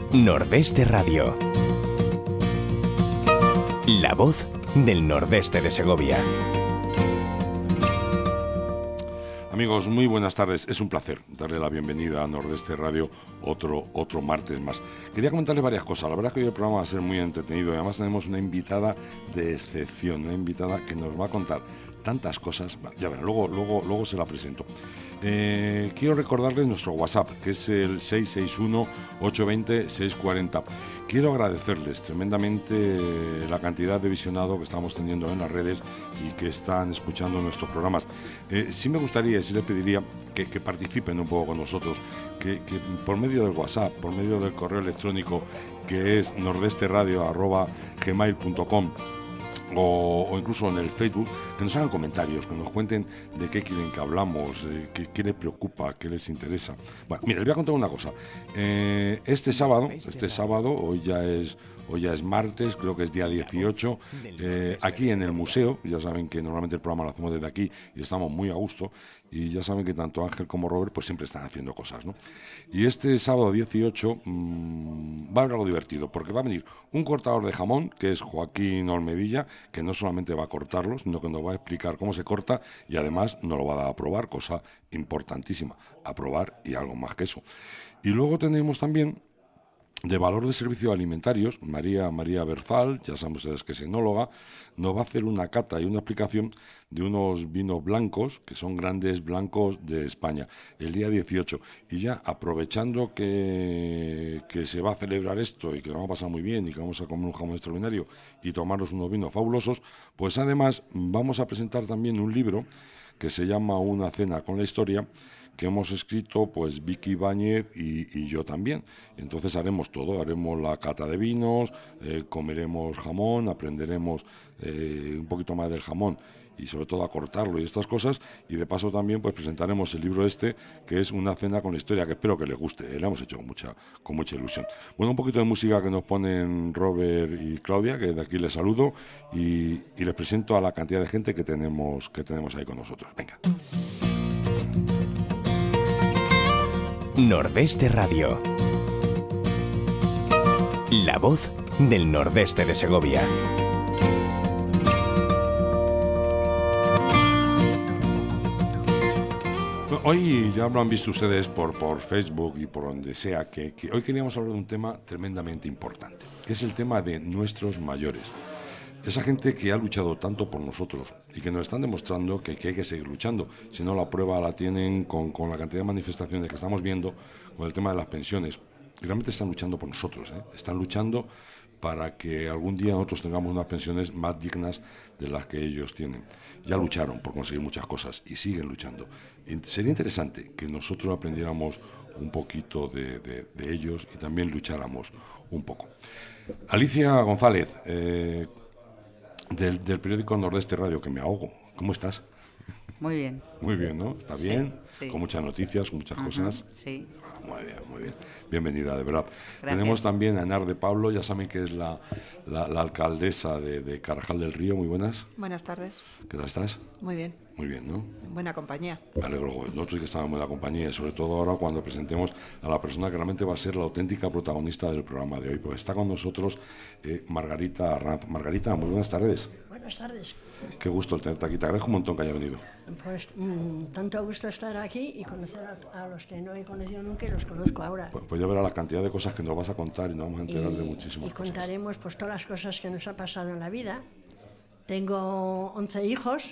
Nordeste Radio. La voz del Nordeste de Segovia. Amigos, muy buenas tardes. Es un placer darle la bienvenida a Nordeste Radio otro martes más. Quería comentarles varias cosas. La verdad es que hoy el programa va a ser muy entretenido y además tenemos una invitada de excepción, una invitada que nos va a contar tantas cosas. Ya verán, luego se la presento. Quiero recordarles nuestro WhatsApp, que es el 661-820-640. Quiero agradecerles tremendamente la cantidad de visionado que estamos teniendo en las redes y que están escuchando nuestros programas. Sí me gustaría, sí les pediría que participen un poco con nosotros, que por medio del WhatsApp, por medio del correo electrónico, que es nordesteradio@gmail.com, o incluso en el Facebook, que nos hagan comentarios, que nos cuenten de qué quieren que hablamos, qué les preocupa, qué les interesa. Bueno, mira, les voy a contar una cosa. Este sábado, hoy ya es martes, creo que es día 18, aquí en el museo, ya saben que normalmente el programa lo hacemos desde aquí y estamos muy a gusto, y ya saben que tanto Ángel como Robert pues siempre están haciendo cosas, ¿no? Y este sábado 18 va a haber algo divertido, porque va a venir un cortador de jamón, que es Joaquín Olmedilla, que no solamente va a cortarlo, sino que nos va a explicar cómo se corta y además nos lo va a dar a probar, cosa importantísima, a probar y algo más que eso. Y luego tenemos también de valor de servicios alimentarios, María Berzal, ya saben ustedes que es enóloga, nos va a hacer una cata y una explicación de unos vinos blancos, que son grandes blancos de España, el día 18. Y ya aprovechando que se va a celebrar esto y que lo vamos a pasar muy bien y que vamos a comer un jamón extraordinario y tomarnos unos vinos fabulosos, pues además vamos a presentar también un libro que se llama Una cena con la historia, que hemos escrito pues Vicky Ibáñez y yo también. Entonces haremos todo, haremos la cata de vinos, comeremos jamón, aprenderemos un poquito más del jamón y sobre todo a cortarlo y estas cosas, y de paso también pues presentaremos el libro que es Una cena con la historia, que espero que les guste, lo hemos hecho con mucha ilusión. Bueno, un poquito de música que nos ponen Robert y Claudia, que de aquí les saludo, y les presento a la cantidad de gente que tenemos ahí con nosotros. Venga. Nordeste Radio. La voz del Nordeste de Segovia. Hoy ya lo han visto ustedes por Facebook y por donde sea, que hoy queríamos hablar de un tema tremendamente importante, que es el tema de nuestros mayores. Esa gente que ha luchado tanto por nosotros y que nos están demostrando que hay que seguir luchando. Si no, la prueba la tienen con la cantidad de manifestaciones que estamos viendo con el tema de las pensiones. Y realmente están luchando por nosotros, Están luchando para que algún día nosotros tengamos unas pensiones más dignas de las que ellos tienen. Ya lucharon por conseguir muchas cosas y siguen luchando. Y sería interesante que nosotros aprendiéramos un poquito de ellos y también lucháramos un poco. Alicia González, del periódico Nordeste Radio, que me ahogo. ¿Cómo estás? Muy bien. Muy bien, ¿no? ¿Está bien? Sí. Con muchas noticias, con muchas cosas. Sí. Muy bien, muy bien. Bienvenida, de verdad. Gracias. Tenemos también a Enar de Pablo, ya saben que es la alcaldesa de Carajal del Río. Muy buenas. Buenas tardes. ¿Qué tal estás? Muy bien. Muy bien, ¿no? En buena compañía. Me alegro. Nosotros que estamos en buena compañía, y sobre todo ahora cuando presentemos a la persona que realmente va a ser la auténtica protagonista del programa de hoy. Pues está con nosotros Margarita Arranz. Margarita, muy buenas tardes. Buenas tardes. Qué gusto el tenerte aquí. Te agradezco un montón que haya venido. Pues tanto gusto estar aquí y conocer a los que no he conocido nunca y los conozco ahora. Pues ya verás la cantidad de cosas que nos vas a contar y nos vamos a enterar de muchísimas y cosas. contaremos pues todas las cosas que nos ha pasado en la vida. Tengo 11 hijos,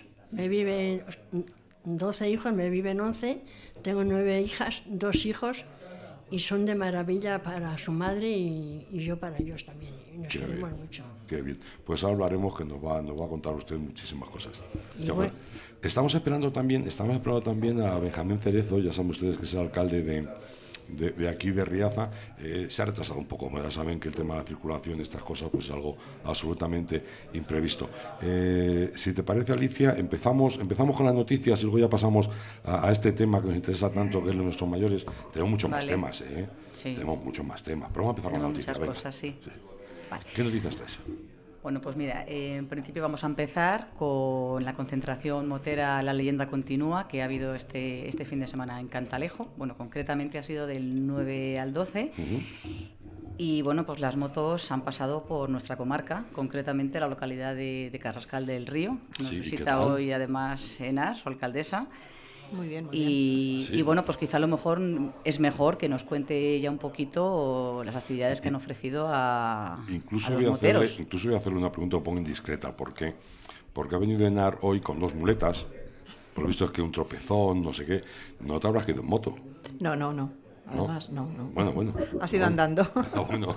12 hijos, me viven 11. Tengo 9 hijas, 2 hijos, y son de maravilla para su madre y yo para ellos también. Y nos queremos mucho. Qué bien. Pues ahora hablaremos, que nos va a contar usted muchísimas cosas. Y bueno, estamos esperando también a Benjamín Cerezo, ya saben ustedes que es el alcalde de aquí de Riaza. Se ha retrasado un poco, ya saben que el tema de la circulación, estas cosas, pues es algo absolutamente imprevisto. Si te parece, Alicia, empezamos con las noticias y luego ya pasamos a este tema que nos interesa tanto, que es de nuestros mayores. Tenemos muchos más temas, Sí. Tenemos muchos más temas, pero vamos a empezar con las noticias. Muchas cosas, sí. Vale. ¿Qué noticias traes? Bueno, pues mira, en principio vamos a empezar con la concentración motera La Leyenda Continúa, que ha habido este fin de semana en Cantalejo. Bueno, concretamente ha sido del 9 al 12. Y bueno, pues las motos han pasado por nuestra comarca, concretamente la localidad de Carrascal del Río. Nos Sí, ¿y qué visita tal? hoy además Enar, su alcaldesa. Muy bien, muy bien. Y, Sí. y bueno, pues quizá a lo mejor es mejor que nos cuente ya un poquito las actividades que han ofrecido a Incluso los voy a moteros. hacerle una pregunta un poco indiscreta. ¿Por qué? Porque ha venido Enar hoy con 2 muletas. Por lo visto es que un tropezón, no sé qué. No te habrás ido en moto. No. Además, no. Bueno. Ha sido andando. Ah, bueno.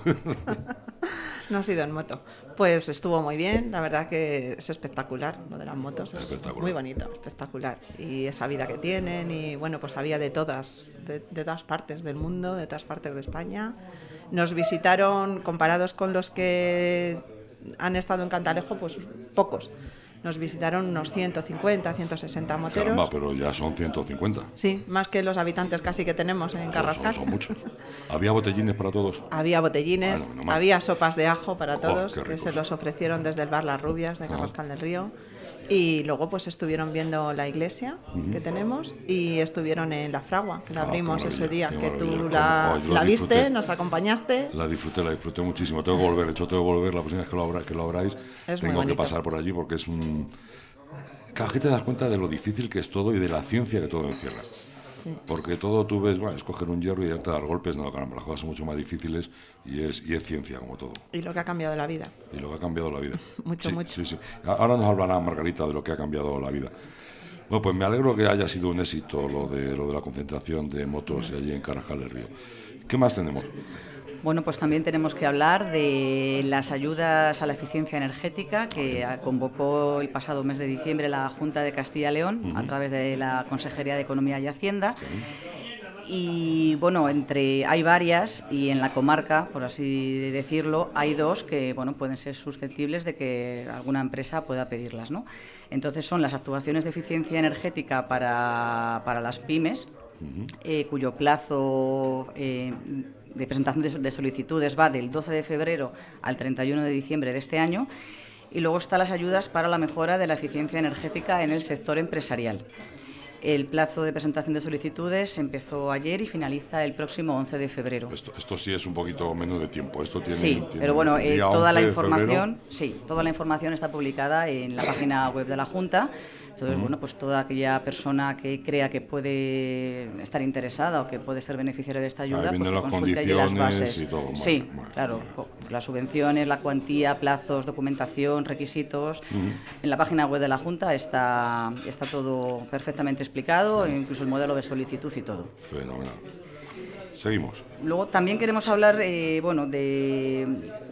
No ha sido en moto. Pues estuvo muy bien, la verdad que es espectacular lo de las motos, es Espectacular. muy bonito, espectacular. Y esa vida que tienen, y bueno, pues había de todas partes del mundo, de todas partes de España. Nos visitaron, comparados con los que han estado en Cantalejo, pues pocos. Nos visitaron unos 150, 160 moteros. Caramba, pero ya son 150. Sí, más que los habitantes casi que tenemos en Carrascal. Son muchos. ¿Había botellines para todos? Había botellines, Bueno, normal. había sopas de ajo para Oh, todos, qué que se ricos. los ofrecieron desde el bar Las Rubias de Carrascal del Río. Y luego pues estuvieron viendo la iglesia que tenemos y estuvieron en la fragua, que la Ah, qué abrimos ese maravilla, día, qué que tú maravilla. Yo la disfruté. viste, nos acompañaste. La disfruté muchísimo. Tengo que volver, de hecho tengo que volver la próxima vez que lo abráis. Es muy Tengo que bonito. pasar por allí porque es un... Cada vez te das cuenta de lo difícil que es todo y de la ciencia que todo encierra. Sí. Porque todo tú ves, bueno, es coger un hierro y darte a dar golpes. No, caramba, las cosas son mucho más difíciles y es ciencia como todo. Y lo que ha cambiado la vida. Y lo que ha cambiado la vida. Mucho, Sí, mucho. Sí. Ahora nos hablará Margarita de lo que ha cambiado la vida. Bueno, pues me alegro que haya sido un éxito lo de la concentración de motos allí en Carrascal del Río. ¿Qué más tenemos? Bueno, pues también tenemos que hablar de las ayudas a la eficiencia energética que convocó el pasado mes de diciembre la Junta de Castilla y León a través de la Consejería de Economía y Hacienda. Y bueno, hay varias y en la comarca, por así decirlo, hay 2 que bueno, pueden ser susceptibles de que alguna empresa pueda pedirlas, ¿no? Entonces son las actuaciones de eficiencia energética para las pymes, cuyo plazo de presentación de solicitudes va del 12 de febrero al 31 de diciembre de este año. Y luego están las ayudas para la mejora de la eficiencia energética en el sector empresarial. El plazo de presentación de solicitudes empezó ayer y finaliza el próximo 11 de febrero. Esto sí es un poquito menos de tiempo. Esto tiene, Sí, tiene pero bueno, día toda 11 la de información, febrero. toda la información está publicada en la página web de la Junta. Entonces, bueno, pues toda aquella persona que crea que puede estar interesada o que puede ser beneficiario de esta ayuda, vienen pues que las consulte allí las condiciones bases. y todo, bueno, Sí, bueno. claro, las subvenciones, la cuantía, plazos, documentación, requisitos. En la página web de la Junta está todo perfectamente explicado, incluso el modelo de solicitud y todo. Fenomenal. Seguimos. Luego también queremos hablar de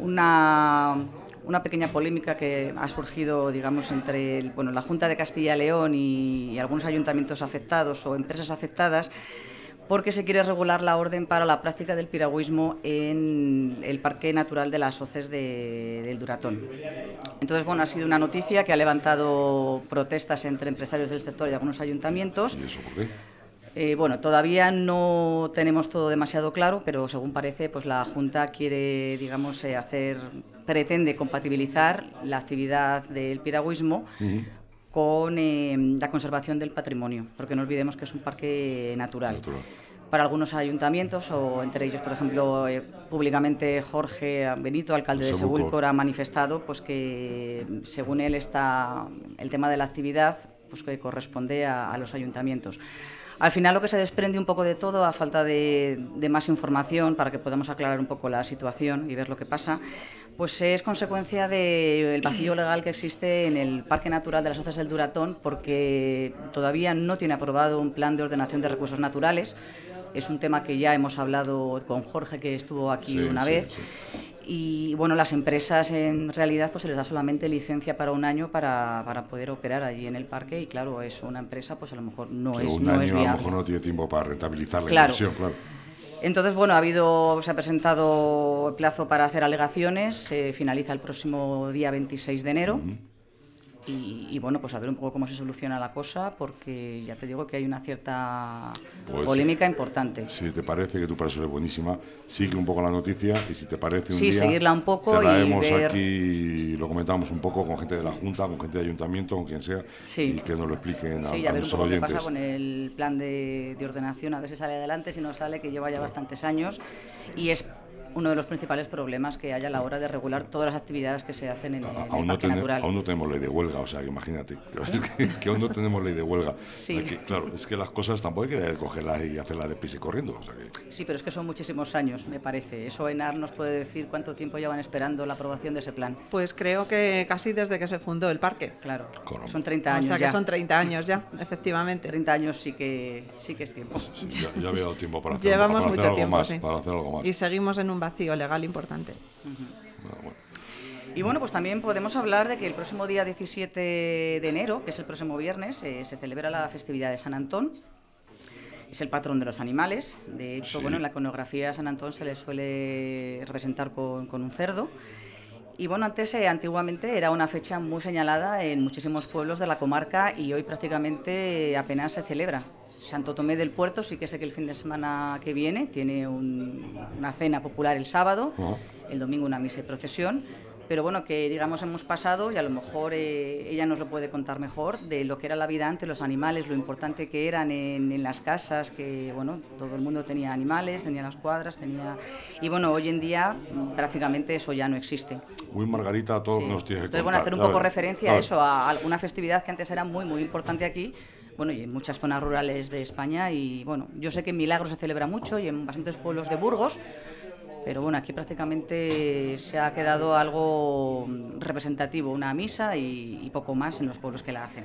una pequeña polémica que ha surgido, digamos, entre la Junta de Castilla y León y algunos ayuntamientos afectados o empresas afectadas, porque se quiere regular la orden para la práctica del piragüismo en el Parque Natural de las Hoces del Duratón. Entonces, bueno, ha sido una noticia que ha levantado protestas entre empresarios del sector y algunos ayuntamientos. ¿Y eso por qué? Bueno, todavía no tenemos todo demasiado claro, pero según parece, pues la Junta quiere, digamos, pretende compatibilizar la actividad del piragüismo con la conservación del patrimonio, porque no olvidemos que es un parque natural. Para algunos ayuntamientos, o entre ellos, por ejemplo, públicamente Jorge Benito, alcalde de Sebúlcor, ha manifestado pues que, según él, el tema de la actividad pues que corresponde a los ayuntamientos. Al final, lo que se desprende un poco de todo, a falta de más información para que podamos aclarar un poco la situación y ver lo que pasa, pues es consecuencia del vacío legal que existe en el Parque Natural de las Hoces del Duratón, porque todavía no tiene aprobado un plan de ordenación de recursos naturales. Es un tema que ya hemos hablado con Jorge, que estuvo aquí una vez. Y bueno, las empresas en realidad pues se les da solamente licencia para un año para poder operar allí en el parque, y claro, es una empresa pues a lo mejor no es viable. A lo mejor no tiene tiempo para rentabilizar la inversión, claro. Entonces, bueno, se ha presentado el plazo para hacer alegaciones, se finaliza el próximo día 26 de enero. Y bueno, pues a ver un poco cómo se soluciona la cosa, porque ya te digo que hay una cierta polémica importante. Si te parece, que tú para eso eres buenísima, sigue un poco la noticia, y si te parece un día, seguirla un poco traemos y ver... aquí, lo comentamos un poco con gente de la Junta, con gente de ayuntamiento, con quien sea, y que nos lo expliquen a ver un nuestros poco oyentes. qué pasa con el plan de ordenación, a ver si sale adelante, si no sale, que lleva ya bastantes años, y es uno de los principales problemas que hay a la hora de regular todas las actividades que se hacen en el parque natural. Aún no tenemos ley de huelga, o sea, que imagínate, que aún no tenemos ley de huelga. Sí. Claro, es que las cosas tampoco hay que cogerlas y hacerlas deprisa y corriendo. O sea que... Sí, pero es que son muchísimos años, me parece. Eso ENAR nos puede decir cuánto tiempo llevan esperando la aprobación de ese plan. Pues creo que casi desde que se fundó el parque. Claro, Caramba. son 30 años O sea que ya. son 30 años ya, efectivamente. 30 años sí que es tiempo. Sí, ya había dado tiempo para hacer, Llevamos para hacer mucho algo tiempo, más, sí. para hacer algo más. Y seguimos en un vacío legal importante. Bueno. Y bueno, pues también podemos hablar de que el próximo día 17 de enero, que es el próximo viernes, se celebra la festividad de San Antón. Es el patrón de los animales. De hecho, Sí. bueno, en la iconografía a San Antón se le suele representar con un cerdo. Y bueno, antes, antiguamente, era una fecha muy señalada en muchísimos pueblos de la comarca y hoy prácticamente apenas se celebra. Santo Tomé del Puerto sí que sé que el fin de semana que viene tiene una cena popular el sábado, el domingo una misa y procesión, pero bueno, que digamos hemos pasado, y a lo mejor ella nos lo puede contar mejor, de lo que era la vida antes, los animales, lo importante que eran en las casas, que bueno, todo el mundo tenía animales, tenía las cuadras, y bueno, hoy en día prácticamente eso ya no existe. Uy, Margarita, todo Sí. nos tiene que Entonces, contar. bueno, hacer un ¿sabes? poco referencia a ¿Sabes? eso, a alguna festividad que antes era muy, muy importante aquí, bueno, y en muchas zonas rurales de España, y bueno, yo sé que en Milagros se celebra mucho y en bastantes pueblos de Burgos, pero bueno, aquí prácticamente se ha quedado algo representativo, una misa y poco más en los pueblos que la hacen.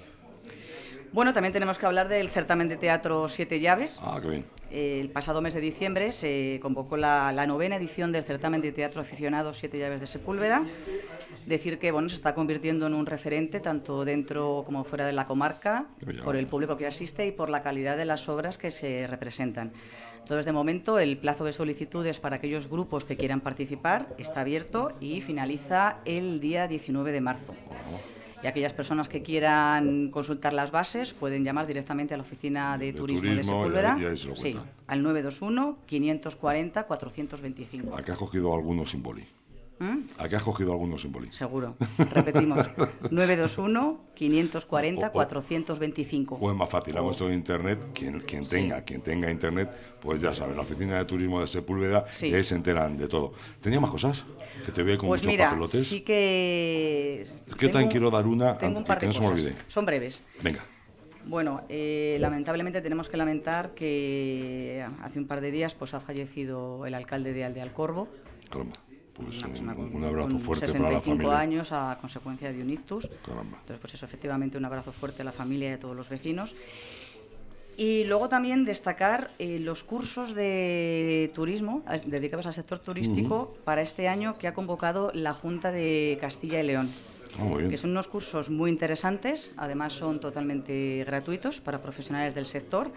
Bueno, también tenemos que hablar del certamen de teatro Siete Llaves. Ah, qué bien. El pasado mes de diciembre se convocó la 9ª edición del certamen de teatro aficionado Siete Llaves de Sepúlveda. Decir que bueno, se está convirtiendo en un referente tanto dentro como fuera de la comarca, por el público que asiste y por la calidad de las obras que se representan. Entonces, de momento, el plazo de solicitudes para aquellos grupos que quieran participar está abierto y finaliza el día 19 de marzo. Y aquellas personas que quieran consultar las bases pueden llamar directamente a la oficina de turismo de Sepúlveda, y ahí se lo sí, cuentan. al 921-540-425. ¿A qué has cogido algunos símbolos? ¿A qué has cogido algunos símbolos? Seguro. Repetimos. 921-540-425. O es más fácil, a vuestro internet, quien tenga internet, pues ya sabe, la oficina de turismo de Sepúlveda, Sí. y ahí se enteran de todo. ¿Tenía más cosas? Que te veo con Pues muchos mira, papelotes. sí que... Es que yo también quiero dar una, tengo un que par de no se me cosas. olvide. Son breves. Venga. Bueno, lamentablemente tenemos que lamentar que hace un par de días pues ha fallecido el alcalde de Aldea del Corvo. Caramba. Pues Una persona un abrazo con fuerte 65 para la familia. años a consecuencia de un ictus. Caramba. Entonces, pues eso, efectivamente, un abrazo fuerte a la familia y a todos los vecinos. Y luego también destacar los cursos de turismo dedicados al sector turístico para este año que ha convocado la Junta de Castilla y León. Ah, muy bien. Que son unos cursos muy interesantes, además son totalmente gratuitos para profesionales del sector.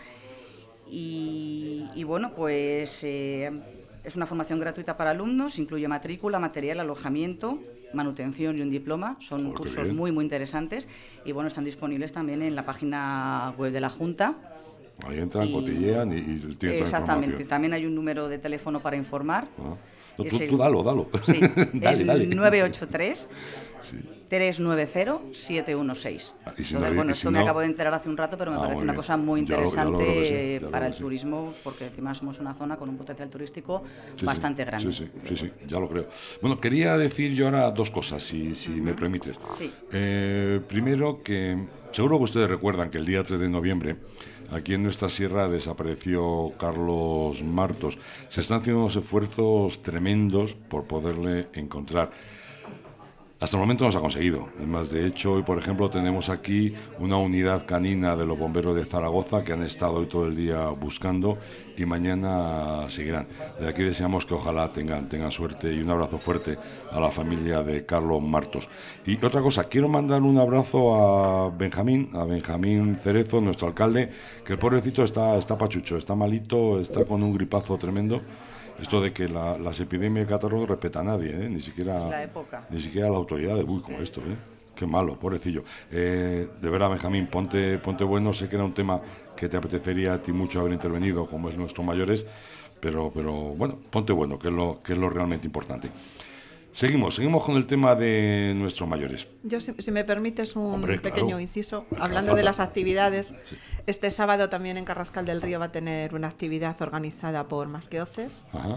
Y bueno, pues es una formación gratuita para alumnos, incluye matrícula, material, alojamiento, manutención y un diploma. Son Oh, qué cursos bien. muy, muy interesantes y bueno, están disponibles también en la página web de la Junta. Ahí entran, Y- cotillean y tienen toda la Exactamente, información. también hay un número de teléfono para informar. Ah. No, Es tú dalo. Sí, dale, el dale. 983 Sí. 390-716. Ah, y si Entonces, no- bueno, y si esto me no- acabo de enterar hace un rato, pero me Ah, parece muy una bien. cosa muy Ya lo interesante creo que sí, ya lo para creo el que sí. turismo, porque encima somos una zona con un potencial turístico Sí, bastante sí, grande. Sí, ya lo creo. Bueno, quería decir yo ahora dos cosas, si me permites. Sí. Primero, que seguro que ustedes recuerdan que el día 3 de noviembre, aquí en nuestra sierra, desapareció Carlos Martos. Se están haciendo unos esfuerzos tremendos por poderle encontrar. Hasta el momento no se ha conseguido. Es más, de hecho, hoy, por ejemplo, tenemos aquí una unidad canina de los bomberos de Zaragoza que han estado hoy todo el día buscando y mañana seguirán. Desde aquí deseamos que ojalá tengan suerte, y un abrazo fuerte a la familia de Carlos Martos. Y otra cosa, quiero mandar un abrazo a Benjamín Cerezo, nuestro alcalde, que el pobrecito está pachucho, está malito, está con un gripazo tremendo. Esto de que las epidemias de catarro no respeta a nadie, ni siquiera La época. ni siquiera la autoridad de como esto, Qué malo, pobrecillo. De verdad, Benjamín, ponte bueno. Sé que era un tema que te apetecería a ti mucho haber intervenido, como es nuestros mayores, pero bueno, ponte bueno, que es lo realmente importante. Seguimos con el tema de nuestros mayores. Yo, si me permites, un Hombre, pequeño claro. inciso. Claro, Hablando falta. de las actividades, este sábado también en Carrascal del Río va a tener una actividad organizada por Más que Oces. Ajá.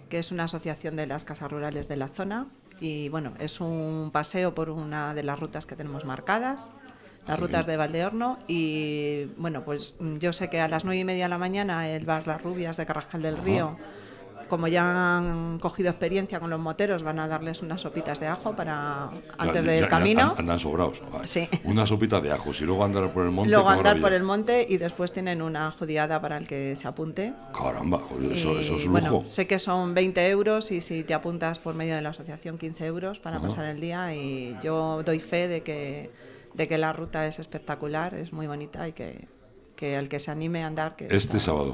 que es una asociación de las casas rurales de la zona. Y bueno, es un paseo por una de las rutas que tenemos marcadas, las rutas de Valdeorno. Y bueno, pues yo sé que a las 9:30 de la mañana el bar Las Rubias de Carrascal del Río, como ya han cogido experiencia con los moteros, van a darles unas sopitas de ajo para antes del camino. Andan sobrados. Vale. Sí. Una sopita de ajos y luego andar por el monte. Luego andar por el monte y después tienen una jodiada para el que se apunte. Caramba, eso es lujo. Bueno, sé que son 20 euros y si te apuntas por medio de la asociación 15 euros para pasar el día, y yo doy fe de que la ruta es espectacular, es muy bonita y que el que se anime a andar... Este sábado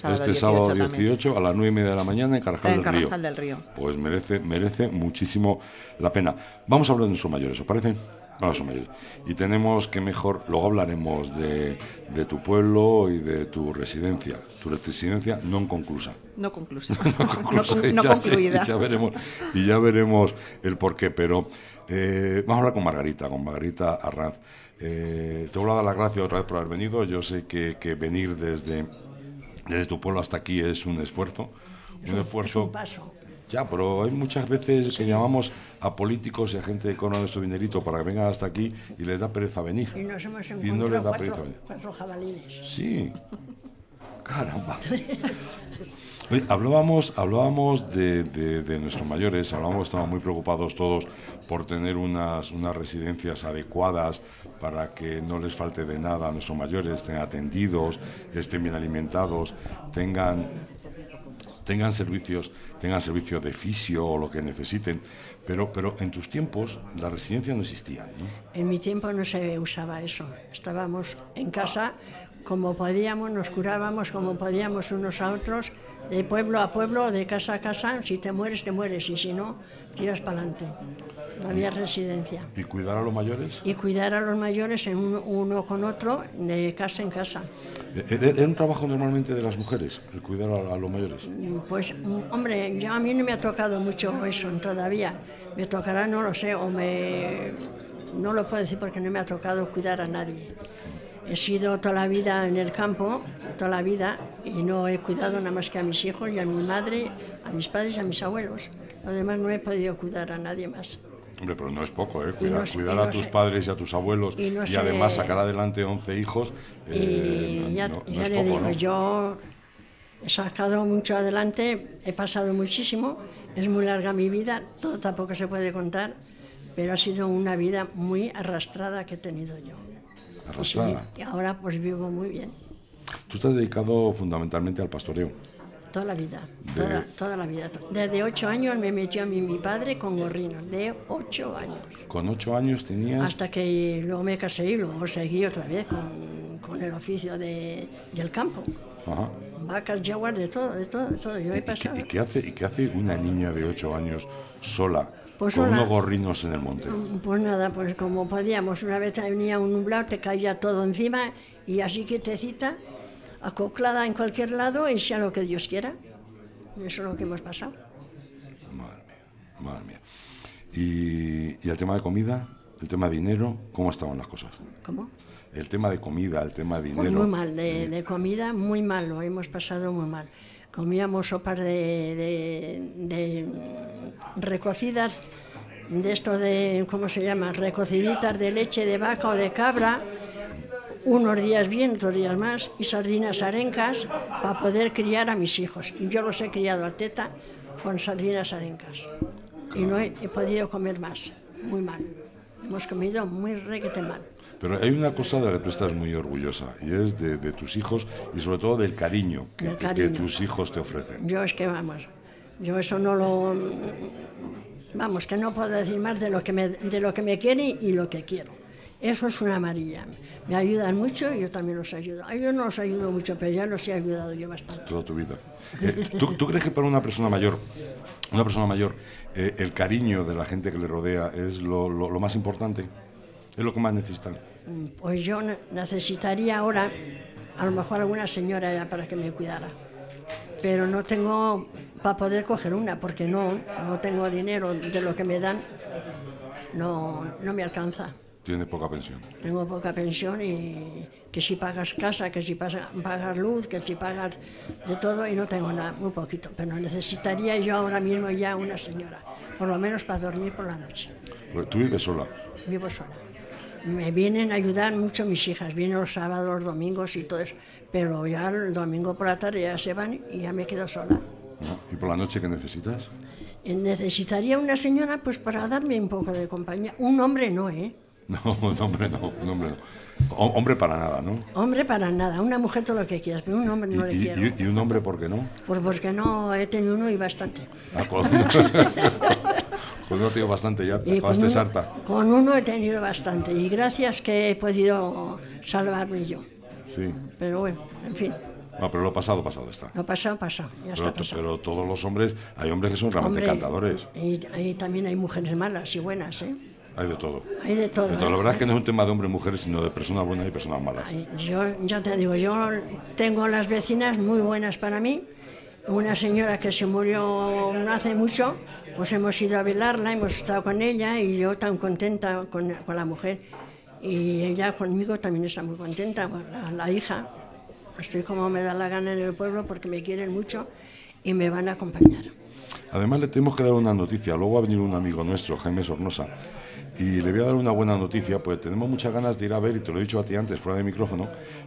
18 a las 9:30 de la mañana en Carrascal del Río. Pues merece muchísimo la pena. Vamos a hablar de nuestros mayores, ¿os parece? Vamos a mayores. Y tenemos que mejor, luego hablaremos de tu pueblo y de tu residencia no conclusa. No conclusa. No concluida. Y ya veremos el porqué, pero vamos a hablar con Margarita Arranz. Te vuelvo a dar las gracias otra vez por haber venido. Yo sé que venir desde tu pueblo hasta aquí es un esfuerzo. Es un paso. Ya, pero hay muchas veces que llamamos a políticos y a gente con nuestro dinerito para que vengan hasta aquí y les da pereza venir. Y nos hemos encontrado cuatro jabalines. Sí. Caramba. Oye, hablábamos de nuestros mayores, estábamos muy preocupados todos por tener unas residencias adecuadas para que no les falte de nada a nuestros mayores, estén atendidos, estén bien alimentados, tengan servicios de fisio o lo que necesiten, pero en tus tiempos las residencias no existían, ¿no? En mi tiempo no se usaba eso, estábamos en casa como podíamos, nos curábamos como podíamos unos a otros, de pueblo a pueblo, de casa a casa. Si te mueres, y si no, tiras para adelante. No había residencia. ¿Y cuidar a los mayores? Y cuidar a los mayores uno con otro, de casa en casa. ¿Era un trabajo normalmente de las mujeres, el cuidar a los mayores? Pues, hombre, a mí no me ha tocado mucho eso todavía. Me tocará, no lo sé, no lo puedo decir porque no me ha tocado cuidar a nadie. He sido toda la vida en el campo, toda la vida, y no he cuidado nada más que a mis hijos y a mi madre, a mis padres y a mis abuelos. Lo he podido cuidar a nadie más. Hombre, pero no es poco, ¿eh? Cuidar a tus padres y a tus abuelos y además sacar adelante 11 hijos. Ya le digo, yo he sacado mucho adelante, he pasado muchísimo, es muy larga mi vida, todo tampoco se puede contar, pero ha sido una vida muy arrastrada que he tenido yo. Arrastrada. Y ahora pues vivo muy bien. Tú te has dedicado fundamentalmente al pastoreo. Toda la vida, toda la vida. Desde 8 años me metió a mí mi padre con gorrinos, de 8 años. ¿Con 8 años tenías? Hasta que luego me casé y luego seguí otra vez con el oficio del campo. Ajá. Vacas, yaguas, de todo. Yo he pasado. ¿Y qué hace una niña de 8 años sola? Pues con unos gorrinos en el monte. Pues nada, pues como podíamos, una vez venía un nublado, te caía todo encima y así quietecita, acoplada en cualquier lado y sea lo que Dios quiera. Eso es lo que hemos pasado. Madre mía. ¿Y el tema de comida, el tema de dinero, cómo estaban las cosas? ¿Cómo? El tema de comida, el tema de dinero. Pues muy mal, de comida muy mal, lo hemos pasado muy mal. Comíamos sopas de recocidas, de esto de, ¿cómo se llama? Recociditas de leche de vaca o de cabra, unos días bien, otros días más, y sardinas arencas para poder criar a mis hijos. Y yo los he criado a teta con sardinas arencas. Y no he podido comer más, muy mal. Hemos comido muy requete mal. Pero hay una cosa de la que tú estás muy orgullosa, y es de tus hijos y sobre todo del cariño que tus hijos te ofrecen. Yo es que, yo eso no lo... Vamos, que no puedo decir más de lo que me quieren y lo que quiero. Eso es una maravilla. Me ayudan mucho y yo también los ayudo. A ellos no los ayudo mucho, pero ya los he ayudado yo bastante. Toda tu vida. ¿Tú crees que para una persona mayor, el cariño de la gente que le rodea es lo más importante? ¿Es lo que más necesitan? Pues yo necesitaría ahora, a lo mejor alguna señora para que me cuidara. Pero no tengo para poder coger una, porque no tengo dinero de lo que me dan, no me alcanza. Tiene poca pensión. Tengo poca pensión y que si pagas casa, que si pagas luz, que si pagas de todo y no tengo nada, muy poquito. Pero necesitaría yo ahora mismo ya una señora, por lo menos para dormir por la noche. Pues tú vives sola. Vivo sola. Me vienen a ayudar mucho mis hijas, vienen los sábados, los domingos y todo eso, pero ya el domingo por la tarde ya se van y ya me quedo sola. ¿Y por la noche qué necesitas? Necesitaría una señora pues para darme un poco de compañía. Un hombre no, ¿eh? No, un hombre no. Hombre para nada, ¿no? Hombre para nada, una mujer todo lo que quieras, pero un hombre no le quiero. ¿Y un hombre por qué no? Pues porque no, he tenido uno y bastante. Pues no tengo bastante ya, te acabaste harta. Con uno he tenido bastante y gracias que he podido salvarme yo. Sí. Pero bueno, en fin. No, pero lo pasado está. Lo pasado, ya está pasado. Pero todos los hombres, hay hombres que son realmente encantadores. Y también hay mujeres malas y buenas, ¿eh? Hay de todo. Hay de todo. La verdad es que no es un tema de hombres y mujeres, sino de personas buenas y personas malas. Yo ya te digo, yo tengo las vecinas muy buenas para mí. Una señora que se murió no hace mucho, pues hemos ido a velarla, hemos estado con ella y yo tan contenta con la mujer. Y ella conmigo también está muy contenta, la hija. Estoy como me da la gana en el pueblo porque me quieren mucho y me van a acompañar. Además le tenemos que dar una noticia. Luego va a venir un amigo nuestro, Jaime Sornosa, y le voy a dar una buena noticia, pues tenemos muchas ganas de ir a ver, y te lo he dicho a ti antes, fuera de micrófono,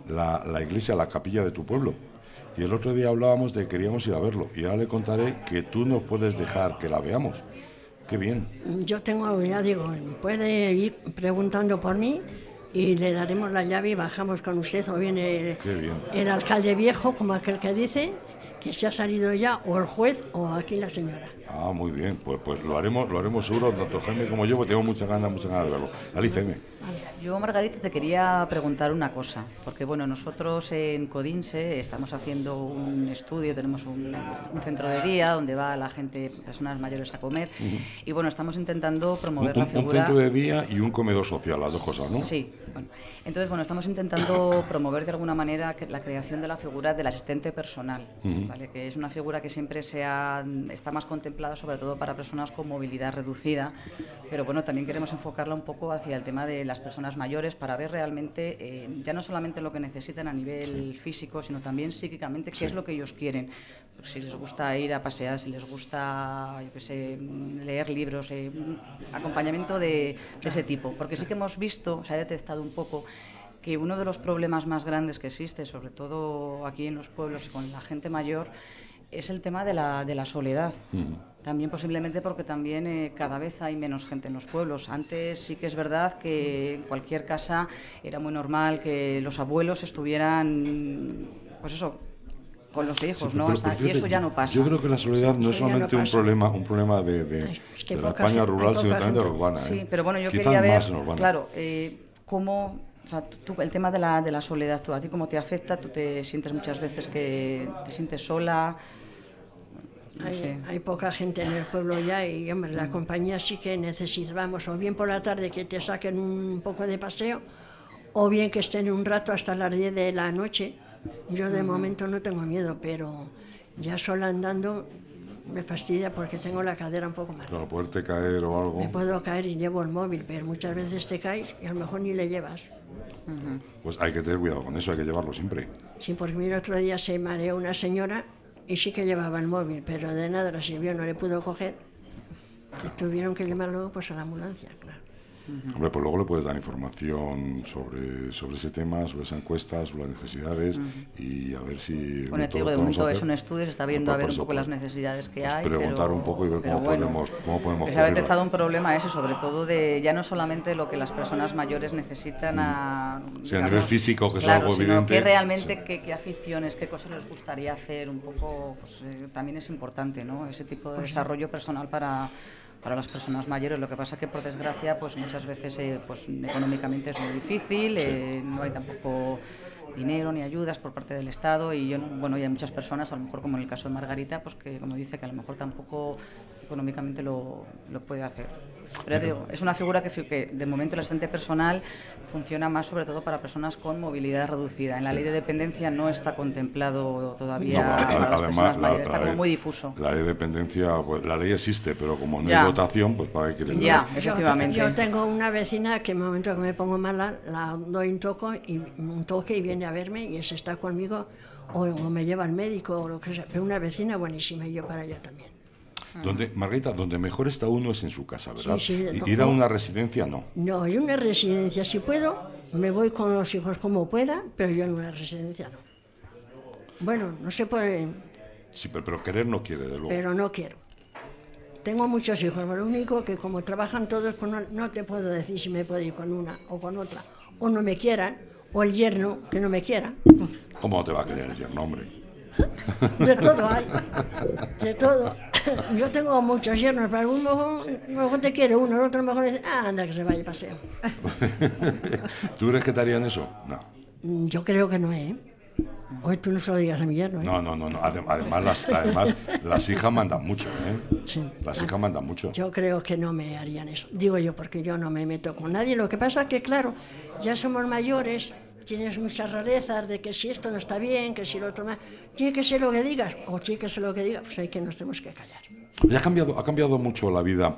la iglesia, la capilla de tu pueblo. Y el otro día hablábamos de que queríamos ir a verlo, y ahora le contaré que tú nos puedes dejar que la veamos. ¡Qué bien! Yo tengo, ya digo, puede ir preguntando por mí y le daremos la llave y bajamos con usted, o viene el alcalde viejo, como aquel que dice, que se ha salido ya, o el juez, o aquí la señora. Ah, muy bien, pues lo haremos seguro, tanto Jaime como yo, porque tengo muchas ganas de verlo. Alicia, dime. Yo, Margarita, te quería preguntar una cosa, porque bueno, nosotros en Codinse estamos haciendo un estudio, tenemos un centro de día donde va la gente, personas mayores a comer, y bueno, estamos intentando promover la figura... Un centro de día y un comedor social, las dos cosas, ¿no? Sí, bueno. Entonces, bueno, estamos intentando promover de alguna manera la creación de la figura del asistente personal, ¿vale? Que es una figura que siempre está más contemplada, sobre todo para personas con movilidad reducida, pero bueno, también queremos enfocarla un poco hacia el tema de las personas mayores para ver realmente, ya no solamente lo que necesitan a nivel físico, sino también psíquicamente qué es lo que ellos quieren. Pues si les gusta ir a pasear, si les gusta, yo qué sé, leer libros, acompañamiento de ese tipo. Porque sí que hemos visto, se ha detectado un poco, que uno de los problemas más grandes que existe, sobre todo aquí en los pueblos y con la gente mayor, es el tema de la soledad. También posiblemente porque también cada vez hay menos gente en los pueblos. Antes sí que es verdad que en cualquier casa era muy normal que los abuelos estuvieran, pues eso, con los hijos, sí, ¿no? Pero fíjate, y eso ya no pasa. Yo creo que la soledad no es solamente un problema de la España rural, sino también de la urbana. Sí, pero bueno, yo quizás quería ver, claro, cómo... O sea, el tema de la soledad, ¿a ti cómo te afecta? ¿Tú te sientes muchas veces que te sientes sola? No sé. Hay poca gente en el pueblo ya y, hombre, la compañía sí que necesitamos, o bien por la tarde que te saquen un poco de paseo, o bien que estén un rato hasta las 10 de la noche. Yo de momento no tengo miedo, pero ya sola andando me fastidia porque tengo la cadera un poco mal. Claro, poderte caer o algo. Me puedo caer y llevo el móvil, pero muchas veces te caes y a lo mejor ni le llevas. Pues hay que tener cuidado con eso, hay que llevarlo siempre. Sí, porque mira, otro día se mareó una señora y sí que llevaba el móvil, pero de nada la sirvió, no le pudo coger. Y tuvieron que llamarlo pues a la ambulancia, claro. Hombre, pues luego le puedes dar información sobre ese tema, sobre esa encuesta, sobre las necesidades y a ver si... Bueno, te digo, de momento es un estudio, se está viendo a ver un poco las necesidades que hay. Preguntar un poco y ver cómo podemos se ha detectado un problema ese, sobre todo de ya no solamente lo que las personas mayores necesitan a nivel físico, que claro, es algo sino evidente. Que realmente, qué aficiones, qué cosas les gustaría hacer, un poco, pues también es importante, ¿no? Ese tipo de desarrollo personal para las personas mayores. Lo que pasa que, por desgracia, pues muchas veces pues económicamente es muy difícil, no hay tampoco dinero ni ayudas por parte del Estado y y hay muchas personas, a lo mejor como en el caso de Margarita, pues que como dice que a lo mejor tampoco económicamente lo puede hacer. Pero ya te digo, es una figura que de momento el asistente personal funciona más sobre todo para personas con movilidad reducida. En la ley de dependencia no está contemplado todavía para las personas mayores, está como muy difuso. La ley de dependencia, pues, la ley existe, pero como no hay votación, pues para qué quieren. Ya, efectivamente. Yo tengo una vecina que en el momento que me pongo mala, la doy un toque y viene a verme y se está conmigo o me lleva al médico o lo que sea. Pero una vecina buenísima y yo para allá también. Margarita, donde mejor está uno es en su casa, ¿verdad? Sí, Ir a una residencia, no. No, en una residencia si puedo, me voy con los hijos como pueda, pero yo en una residencia no. Bueno, no se puede... Sí, pero querer no quiere, de luego. Pero no quiero. Tengo muchos hijos, pero lo único que como trabajan todos, pues no te puedo decir si me puedo ir con una o con otra. O no me quieran, o el yerno que no me quiera. ¿Cómo te va a querer el yerno, hombre? De todo hay, de todo. Yo tengo muchos yernos, pero alguno mejor te quiere uno, el otro mejor dice, anda que se vaya a paseo. ¿Tú crees que te harían eso? No. Yo creo que no, ¿eh? Hoy tú no se lo digas a mi yerno, ¿eh? No. Además, las hijas mandan mucho, ¿eh? Sí. Las hijas mandan mucho. Yo creo que no me harían eso. Digo yo, porque yo no me meto con nadie. Lo que pasa es que, claro, ya somos mayores, tienes muchas rarezas de que si esto no está bien, que si lo otro más... Tiene que ser lo que digas, o tiene que ser lo que digas, pues hay que nos tenemos que callar. ¿Y ha cambiado mucho la vida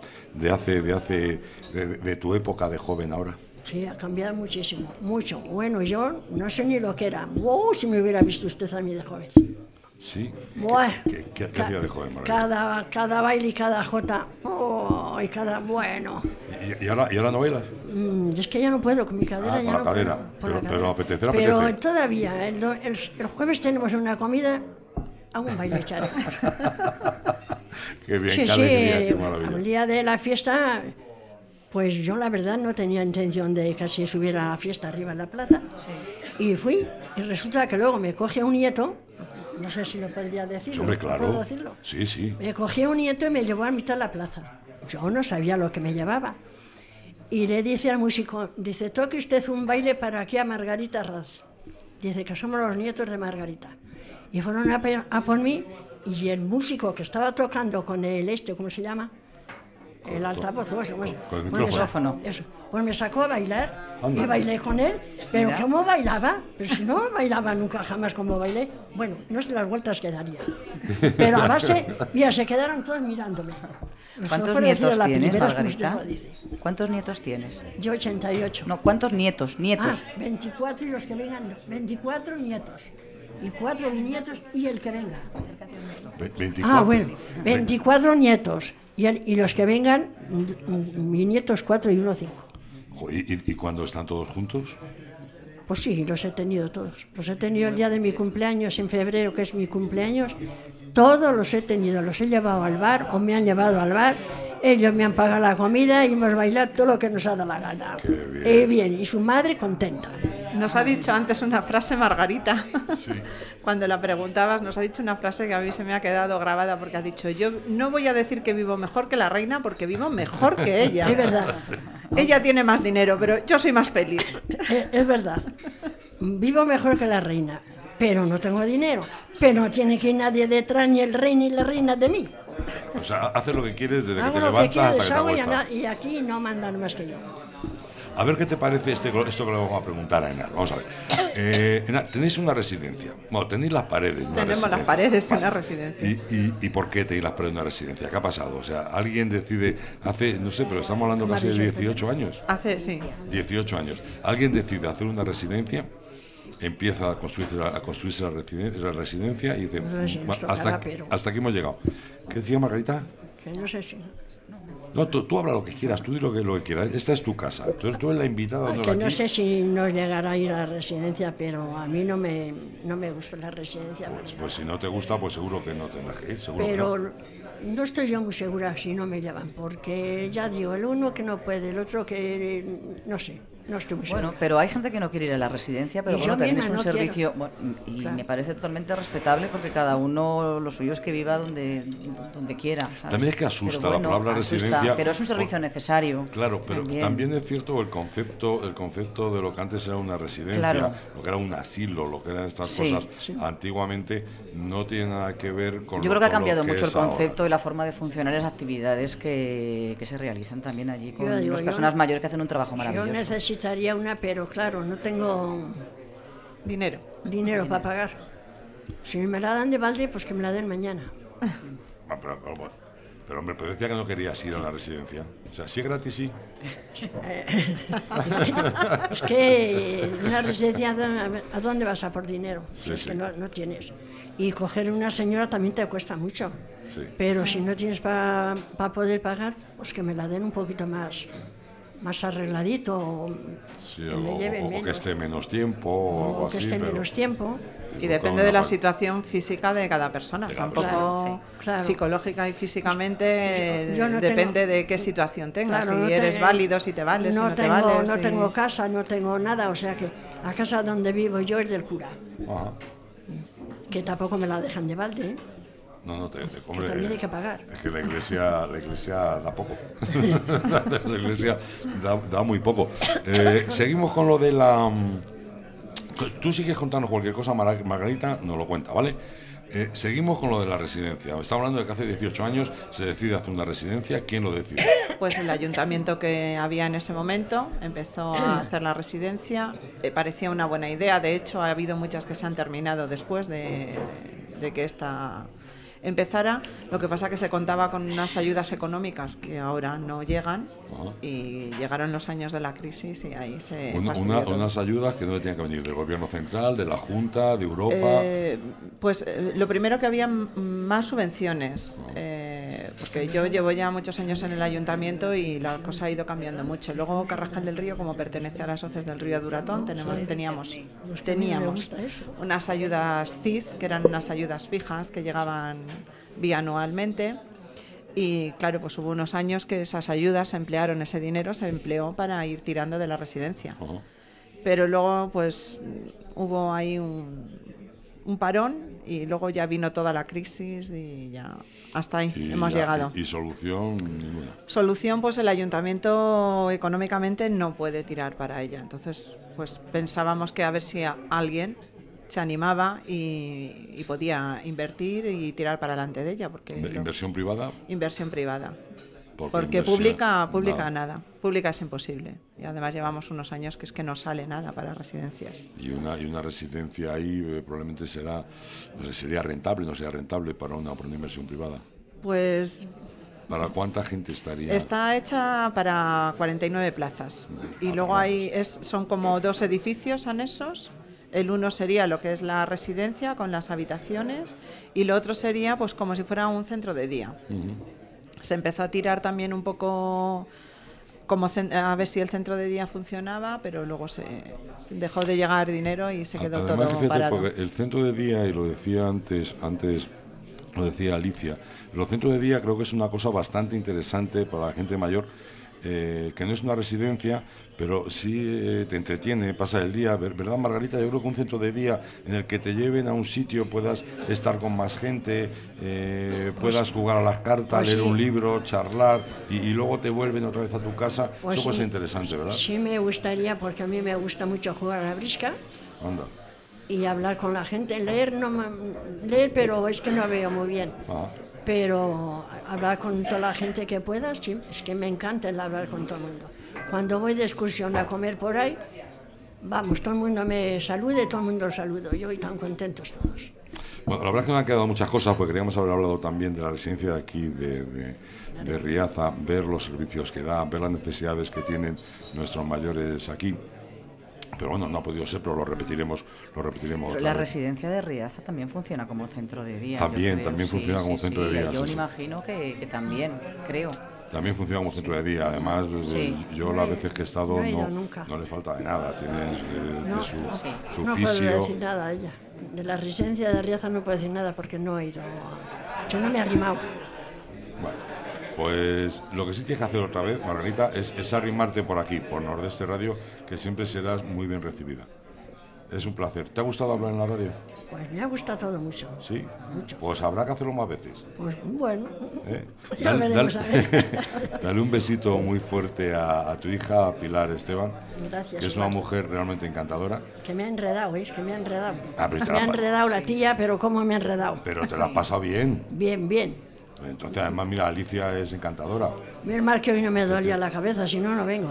de tu época de joven ahora? Sí, ha cambiado muchísimo, mucho. Bueno, yo no sé ni lo que era. ¡Wow! Si me hubiera visto usted a mí de joven. Sí. Bueno, ¿Qué hacía de joven, Margarita? cada baile y cada jota. ¡Oh! Y cada... Bueno. ¿Y ahora no bailas? Es que ya no puedo, con mi cadera ya con no la cadera. puedo. Pero apetece. Pero todavía, el jueves tenemos una comida, hago un baile echaré. Qué bien, Sí, qué alegría, qué maravilla. al día de la fiesta... Pues yo la verdad no tenía intención de que se subiera a la fiesta arriba en la plaza. Sí. Y fui, y resulta que luego me coge un nieto, no sé si lo podría decir. Sí, hombre, claro. ¿Puedo decirlo? Sí. Me cogió un nieto y me llevó a mitad de la plaza. Yo no sabía lo que me llevaba. Y le dice al músico, dice, toque usted un baile para aquí a Margarita Raz. Dice que somos los nietos de Margarita. Y fueron a por mí, y el músico que estaba tocando con el ¿cómo se llama? El altavoz, con el micrófono. Eso. Pues me sacó a bailar. Anda. Y bailé con él, pero Mira. ¿cómo bailaba? Pero si no bailaba nunca jamás como bailé. Bueno, no sé las vueltas que daría. Pero a base, mira, se quedaron todos mirándome. ¿Cuántos nietos tienes, Margarita? ¿Cuántos nietos tienes? Yo 88. No, ¿cuántos nietos? 24 y los que vengan, 24 nietos. Y 4 bisnietos y el que venga. 24. Bueno, 24 nietos. Y los que vengan, mis nietos 4 y uno 5. ¿Y cuándo están todos juntos? Pues sí, los he tenido todos. Los he tenido el día de mi cumpleaños, en febrero, que es mi cumpleaños. Todos los he tenido. Los he llevado al bar o me han llevado al bar. Ellos me han pagado la comida y hemos bailado todo lo que nos ha dado la gana. Qué bien. Y su madre contenta. Nos ha dicho antes una frase, Margarita. Sí. Cuando la preguntabas, nos ha dicho una frase que a mí se me ha quedado grabada porque ha dicho, yo no voy a decir que vivo mejor que la reina porque vivo mejor que ella. Es verdad. Ella tiene más dinero, pero yo soy más feliz. Es verdad. Vivo mejor que la reina, pero no tengo dinero. Pero no tiene que ir nadie detrás, ni el rey ni la reina de mí. O sea, haces lo que quieres desde que Hago te lo que levantas quiero, hasta que te deshago acuestas. y aquí no mandan más que yo. A ver qué te parece esto que le vamos a preguntar a Enar. Vamos a ver. Enar, tenéis una residencia. Bueno, tenéis las paredes de una Tenemos residencia. las paredes de una residencia. ¿Y por qué tenéis las paredes de una residencia? ¿Qué ha pasado? O sea, alguien decide, no sé, pero estamos hablando casi de 18 años. Sí. 18 años. Alguien decide hacer una residencia, empieza a construirse la residencia y dice, No sé si nos tocará, pero... hasta aquí hemos llegado. ¿Qué decía Margarita? Que no sé si... No, tú habla lo que quieras, tú di lo que quieras. Esta es tu casa. Tú eres la invitada. Que no sé si nos llegará a ir a la residencia, pero a mí no me gusta la residencia. Pues si no te gusta, pues seguro que no tendrás que ir, seguro Pero que no. no estoy yo muy segura si no me llevan, porque ya digo, el uno que no puede, el otro que no sé. No estoy muy Bueno, segura. pero hay gente que no quiere ir a la residencia, pero Y bueno, yo también es misma un no servicio, bueno, y Claro. me parece totalmente respetable porque cada uno lo suyo es que viva donde quiera. ¿sabes? También es que asusta Pero la palabra asusta, residencia, pero es un servicio necesario. Claro, pero también es cierto el concepto de lo que antes era una residencia, Claro. lo que era un asilo, lo que eran estas Sí, cosas, sí. antiguamente no tiene nada que ver con Yo lo creo que ha con lo cambiado mucho el es ahora. concepto y la forma de funcionar las actividades que se realizan también allí con Yo digo, las yo personas no- mayores que hacen un trabajo Yo maravilloso. necesitaría una, pero claro, no tengo Dinero. dinero para pagar. Si me la dan de balde, pues que me la den mañana. Ah, pero, hombre, pero decía que no querías ir a una residencia. O sea, si es gratis, sí. Es que una residencia, ¿a dónde vas a por dinero? Sí, Es sí. que no tienes. Y coger una señora también te cuesta mucho. Sí. Pero si no tienes para poder pagar, pues que me la den un poquito más arregladito, o Sí, que me lleven o que menos, esté menos tiempo o algo o que así. esté pero- menos tiempo. Y depende de la situación física de cada persona. De cada Tampoco persona. Claro. psicológica y físicamente Yo no depende tengo- de qué situación tengas. Claro, si no eres te- válido, si te vales, si no te tengo, vales. no si- tengo casa, no tengo nada, o sea que la casa donde vivo yo es del cura, Ajá. que tampoco me la dejan de balde, ¿eh? No, te que hombre, también hay que pagar. Es que la iglesia da poco. La iglesia da muy poco. Seguimos con lo de la... Tú sigues contando cualquier cosa, Margarita nos lo cuenta, ¿vale? Seguimos con lo de la residencia. Estamos hablando de que hace 18 años se decide hacer una residencia. ¿Quién lo decide? Pues el ayuntamiento que había en ese momento empezó a hacer la residencia. Parecía una buena idea. De hecho, ha habido muchas que se han terminado después de que esta empezara. Lo que pasa es que se contaba con unas ayudas económicas que ahora no llegan. Ajá. Y llegaron los años de la crisis y ahí se fastidió todo. Unas ayudas que no tenían que venir del gobierno central, de la Junta, de Europa. Lo primero que había más subvenciones, porque yo llevo ya muchos años en el ayuntamiento y la cosa ha ido cambiando mucho. Luego Carrascal del Río, como pertenece a las hoces del Río Duratón, teníamos gusta eso. unas ayudas CIS, que eran unas ayudas fijas que llegaban bianualmente. Y claro, pues hubo unos años que esas ayudas se emplearon, ese dinero se empleó para ir tirando de la residencia. Ajá. Pero luego pues hubo ahí un parón y luego ya vino toda la crisis y ya hasta ahí hemos llegado. Y solución ninguna. Solución, pues el ayuntamiento económicamente no puede tirar para ella. Entonces, pues pensábamos que a ver si alguien se animaba y podía invertir y tirar para adelante de ella. Porque ¿Inversión privada? Inversión privada. Porque inversión, pública nada. Pública es imposible. Y además llevamos unos años que es que no sale nada para residencias. Y una residencia ahí probablemente será, no sé, sería rentable, no sería rentable para una inversión privada. Pues ¿Para cuánta gente estaría? está hecha para 49 plazas. Y luego son como 2 edificios anexos. El uno sería lo que es la residencia con las habitaciones y lo otro sería pues como si fuera un centro de día. Se empezó a tirar también un poco a ver si el centro de día funcionaba, pero luego se dejó de llegar dinero y se quedó Además, todo fíjate, parado. porque el centro de día, y lo decía antes lo decía Alicia, los centros de día creo que es una cosa bastante interesante para la gente mayor, que no es una residencia, pero sí te entretiene, pasa el día, ¿verdad, Margarita? Yo creo que un centro de día en el que te lleven a un sitio, puedas estar con más gente, puedas jugar a las cartas, leer un libro, charlar y luego te vuelven otra vez a tu casa, eso puede ser interesante, ¿verdad? Sí me gustaría, porque a mí me gusta mucho jugar a la brisca Anda. y hablar con la gente. Leer, pero es que no veo muy bien. Ah. Pero hablar con toda la gente que pueda, sí, es que me encanta el hablar con todo el mundo. Cuando voy de excursión a comer por ahí, vamos, todo el mundo me salude, todo el mundo lo saludo yo y tan contentos todos. Bueno, la verdad es que me han quedado muchas cosas, porque queríamos haber hablado también de la residencia de aquí, de Riaza, ver los servicios que da, ver las necesidades que tienen nuestros mayores aquí. Pero bueno, no ha podido ser, pero lo repetiremos Pero otra la vez. residencia de Riaza también funciona como centro de día. También, yo creo. también funciona como centro de día, Yo sí, me sí. imagino que también, creo. También funciona como centro de día. Además, Sí. yo las veces que he estado No he ido nunca. no le falta de nada. Tiene No, su no puedo fisio. decir nada de ella. De la residencia de Riaza no puedo decir nada porque no he ido. Yo no me he arrimado. Bueno, Pues lo que sí tienes que hacer otra vez, Margarita, es arrimarte por aquí, por Nordeste Radio, que siempre serás muy bien recibida. Es un placer. ¿Te ha gustado hablar en la radio? Pues me ha gustado todo mucho. Sí. Mucho. Pues habrá que hacerlo más veces. Pues bueno, ¿Eh? ya veremos a ver. Dale un besito muy fuerte a tu hija, a Pilar Esteban, Gracias, que es una igual. mujer realmente encantadora. Que me ha enredado, ¿veis? Que me ha enredado. Ah, pero te Me la ha pa- enredado la tía, pero ¿cómo me ha enredado? Pero te la has pasado bien. Bien, bien. Entonces, además, mira, Alicia es encantadora. Menos mal que hoy no me dolía la cabeza, si no, no vengo.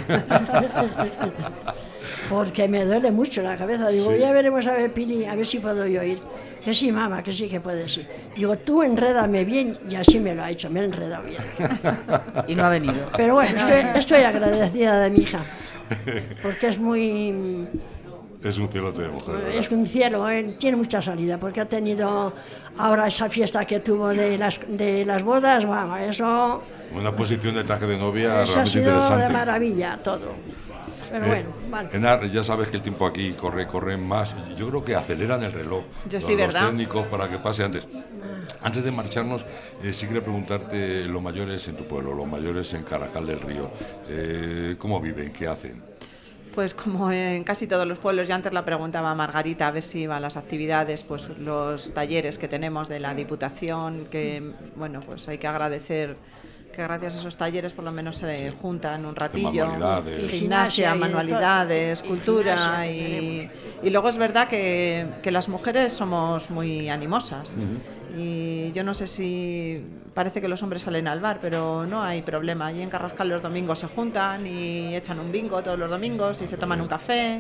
Porque me duele mucho la cabeza. Digo, Sí. ya veremos a ver, Pili, a ver si puedo yo ir. Que sí, mamá, que sí que puedes sí. Digo, tú enrédame bien, y así me lo ha hecho, me ha enredado bien. Y no ha venido. Pero bueno, estoy agradecida de mi hija, porque es muy... Es un cielote de mujer, ¿verdad? Es un cielo, tiene mucha salida, porque ha tenido ahora esa fiesta que tuvo de las bodas, vamos, eso, Una posición de traje de novia eso ha realmente sido de interesante. maravilla todo. Pero bueno, vale. Enar, ya sabes que el tiempo aquí corre más. Yo creo que aceleran el reloj. Yo sí, los ¿verdad? técnicos para que pase antes. Antes de marcharnos, sí quería preguntarte los mayores en tu pueblo, los mayores en Carajal del Río. ¿Cómo viven? ¿Qué hacen? Pues como en casi todos los pueblos, ya antes la preguntaba a Margarita a ver si iban las actividades, pues los talleres que tenemos de la Diputación, que bueno, pues hay que agradecer que gracias a esos talleres por lo menos se juntan un ratillo. Manualidades. Y Gimnasia, y de manualidades, todo. cultura Gimnasia y luego es verdad que las mujeres somos muy animosas. Y yo no sé si parece que los hombres salen al bar, pero no hay problema. Allí en Carrascal los domingos se juntan y echan un bingo todos los domingos y se toman un café.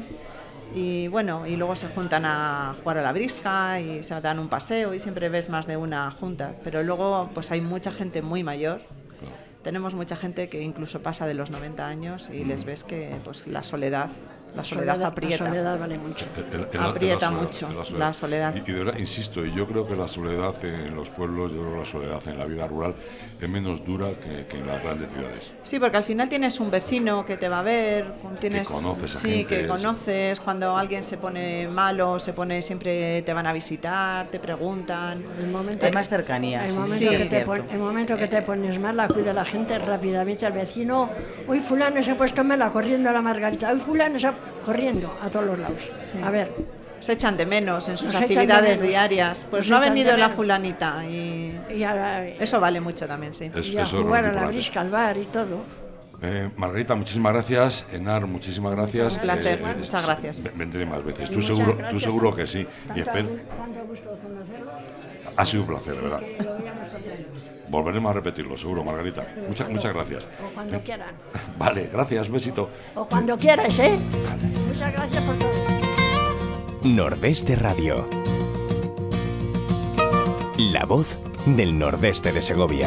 Y bueno, y luego se juntan a jugar a la brisca y se dan un paseo y siempre ves más de una junta. Pero luego pues hay mucha gente muy mayor. Tenemos mucha gente que incluso pasa de los 90 años y les ves que pues la soledad aprieta. La soledad vale mucho. Aprieta mucho la soledad. Y de verdad, insisto, y yo creo que la soledad en los pueblos, yo creo que la soledad en la vida rural es menos dura que en las grandes ciudades. Sí, porque al final tienes un vecino que te va a ver, tienes, Que conoces a sí, gente, que conoces, cuando alguien se pone malo, siempre te van a visitar, te preguntan. El momento Hay más cercanía. El sí, momento, sí, que es cierto. el momento que te pones mal, acude la gente rápidamente al vecino. Hoy fulano se ha puesto mala, corriendo a la Margarita. Hoy fulano se ha... corriendo a todos los lados. A ver, Se echan de menos en sus Nos echan de actividades menos. diarias. Pues Nos no ha echan de venido la menos. fulanita y y a, eso vale mucho también, sí. Es- y a eso es jugar lo a la importante. brisca, al bar y todo. Margarita, muchísimas gracias. Enar, muchísimas gracias. Un placer, muchas gracias. Vendré más veces. Tú Muchas seguro, gracias, tú seguro que sí. Y espero. Tanto gusto conocerlos. Ha sido un placer, de verdad. Que lo veamos otra vez. Volveremos a repetirlo, seguro, Margarita. Muchas gracias. O cuando quieran. Vale, gracias, besito. O cuando quieras, ¿eh? Muchas gracias por todo. Nordeste Radio. La voz del Nordeste de Segovia.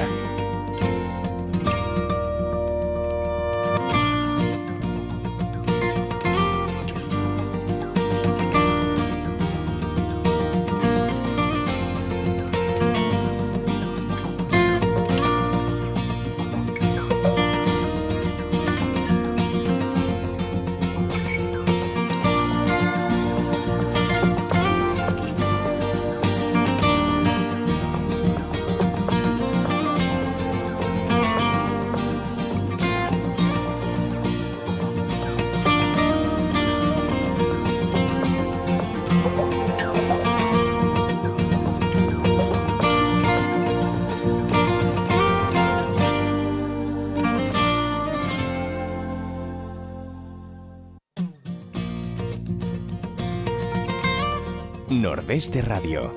Nordeste Radio.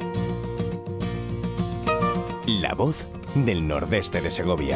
La voz del Nordeste de Segovia.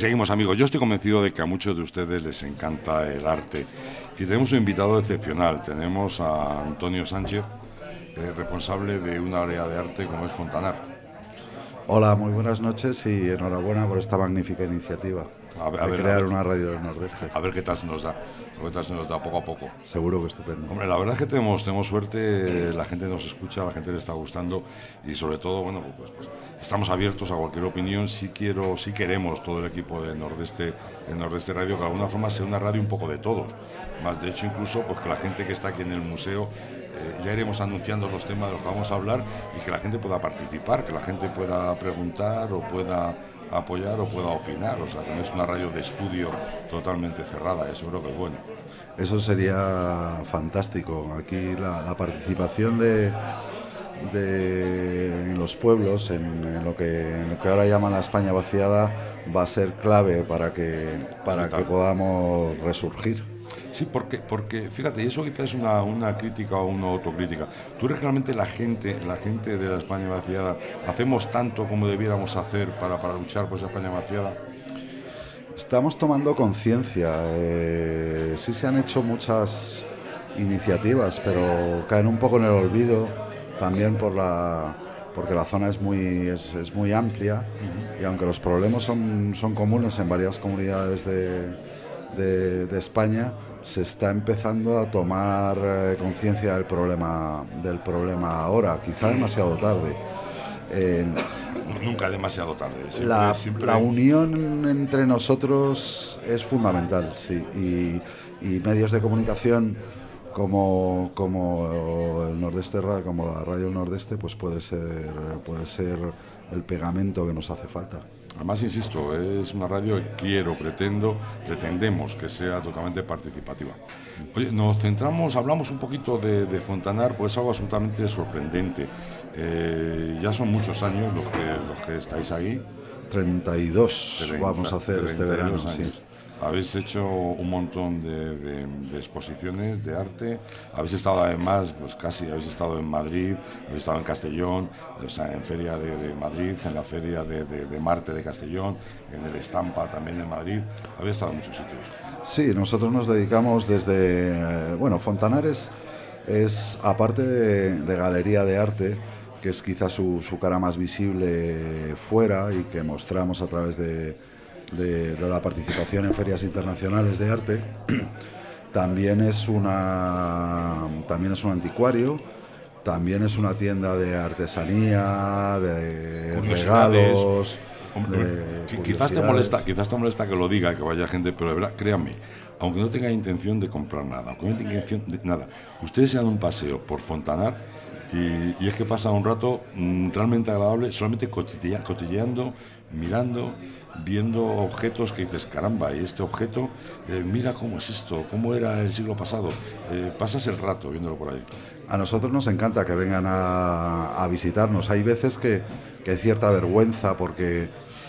seguimos, amigos. Yo estoy convencido de que a muchos de ustedes les encanta el arte y tenemos un invitado excepcional. Tenemos a Antonio Sánchez, responsable de una área de arte como es Fontanar. Hola, muy buenas noches y enhorabuena por esta magnífica iniciativa de crear una radio del Nordeste. A ver qué tal se nos da, poco a poco. Seguro que estupendo. Hombre, la verdad es que tenemos suerte, la gente nos escucha, la gente le está gustando y sobre todo, bueno, pues estamos abiertos a cualquier opinión. Si queremos todo el equipo de Nordeste Radio, que de alguna forma sea una radio un poco de todos. Más de hecho, incluso, pues que la gente que está aquí en el museo, ya iremos anunciando los temas de los que vamos a hablar y que la gente pueda participar, que la gente pueda preguntar o pueda apoyar o pueda opinar, o sea, que no es una radio de estudio totalmente cerrada, eso creo que es bueno. Eso sería fantástico. Aquí la participación en los pueblos, en lo que ahora llaman la España vaciada, va a ser clave para que podamos resurgir. Sí, porque fíjate, y eso quizás es una crítica o una autocrítica. ¿Tú eres realmente la gente de la España vaciada? ¿Hacemos tanto como debiéramos hacer para luchar por esa España vaciada? Estamos tomando conciencia. Sí se han hecho muchas iniciativas, pero caen un poco en el olvido, también porque la zona es muy amplia, y aunque los problemas son comunes en varias comunidades de España, se está empezando a tomar conciencia del problema ahora, quizá demasiado tarde. Nunca demasiado tarde. La unión entre nosotros es fundamental, sí, y medios de comunicación como el Nordeste, como la Radio del Nordeste, pues puede ser el pegamento que nos hace falta. Además, insisto, es una radio que pretendemos que sea totalmente participativa. Oye, hablamos un poquito de Fontanar, pues es algo absolutamente sorprendente. Ya son muchos años los que estáis ahí. 32 vamos a hacer este verano, sí. Habéis hecho un montón de exposiciones de arte, habéis estado además, habéis estado en Madrid, habéis estado en Castellón, o sea, en Feria de Madrid, en la Feria de Marte de Castellón, en el Estampa también en Madrid, habéis estado en muchos sitios. Sí, nosotros nos dedicamos Fontanar es aparte de galería de arte, que es quizás su cara más visible fuera y que mostramos a través de la participación en ferias internacionales de arte, también es un anticuario, también es una tienda de artesanía, de regalos. Quizás te molesta que lo diga, que vaya gente, pero de verdad, créanme, aunque no tenga intención de comprar nada, aunque no tenga intención de nada, ustedes se dan un paseo por Fontanar y es que pasa un rato realmente agradable, solamente cotilleando, mirando, viendo objetos que dices, caramba, y este objeto, mira cómo es esto, cómo era el siglo pasado. Pasas el rato viéndolo por ahí. A nosotros nos encanta que vengan a visitarnos. Hay veces que hay cierta vergüenza porque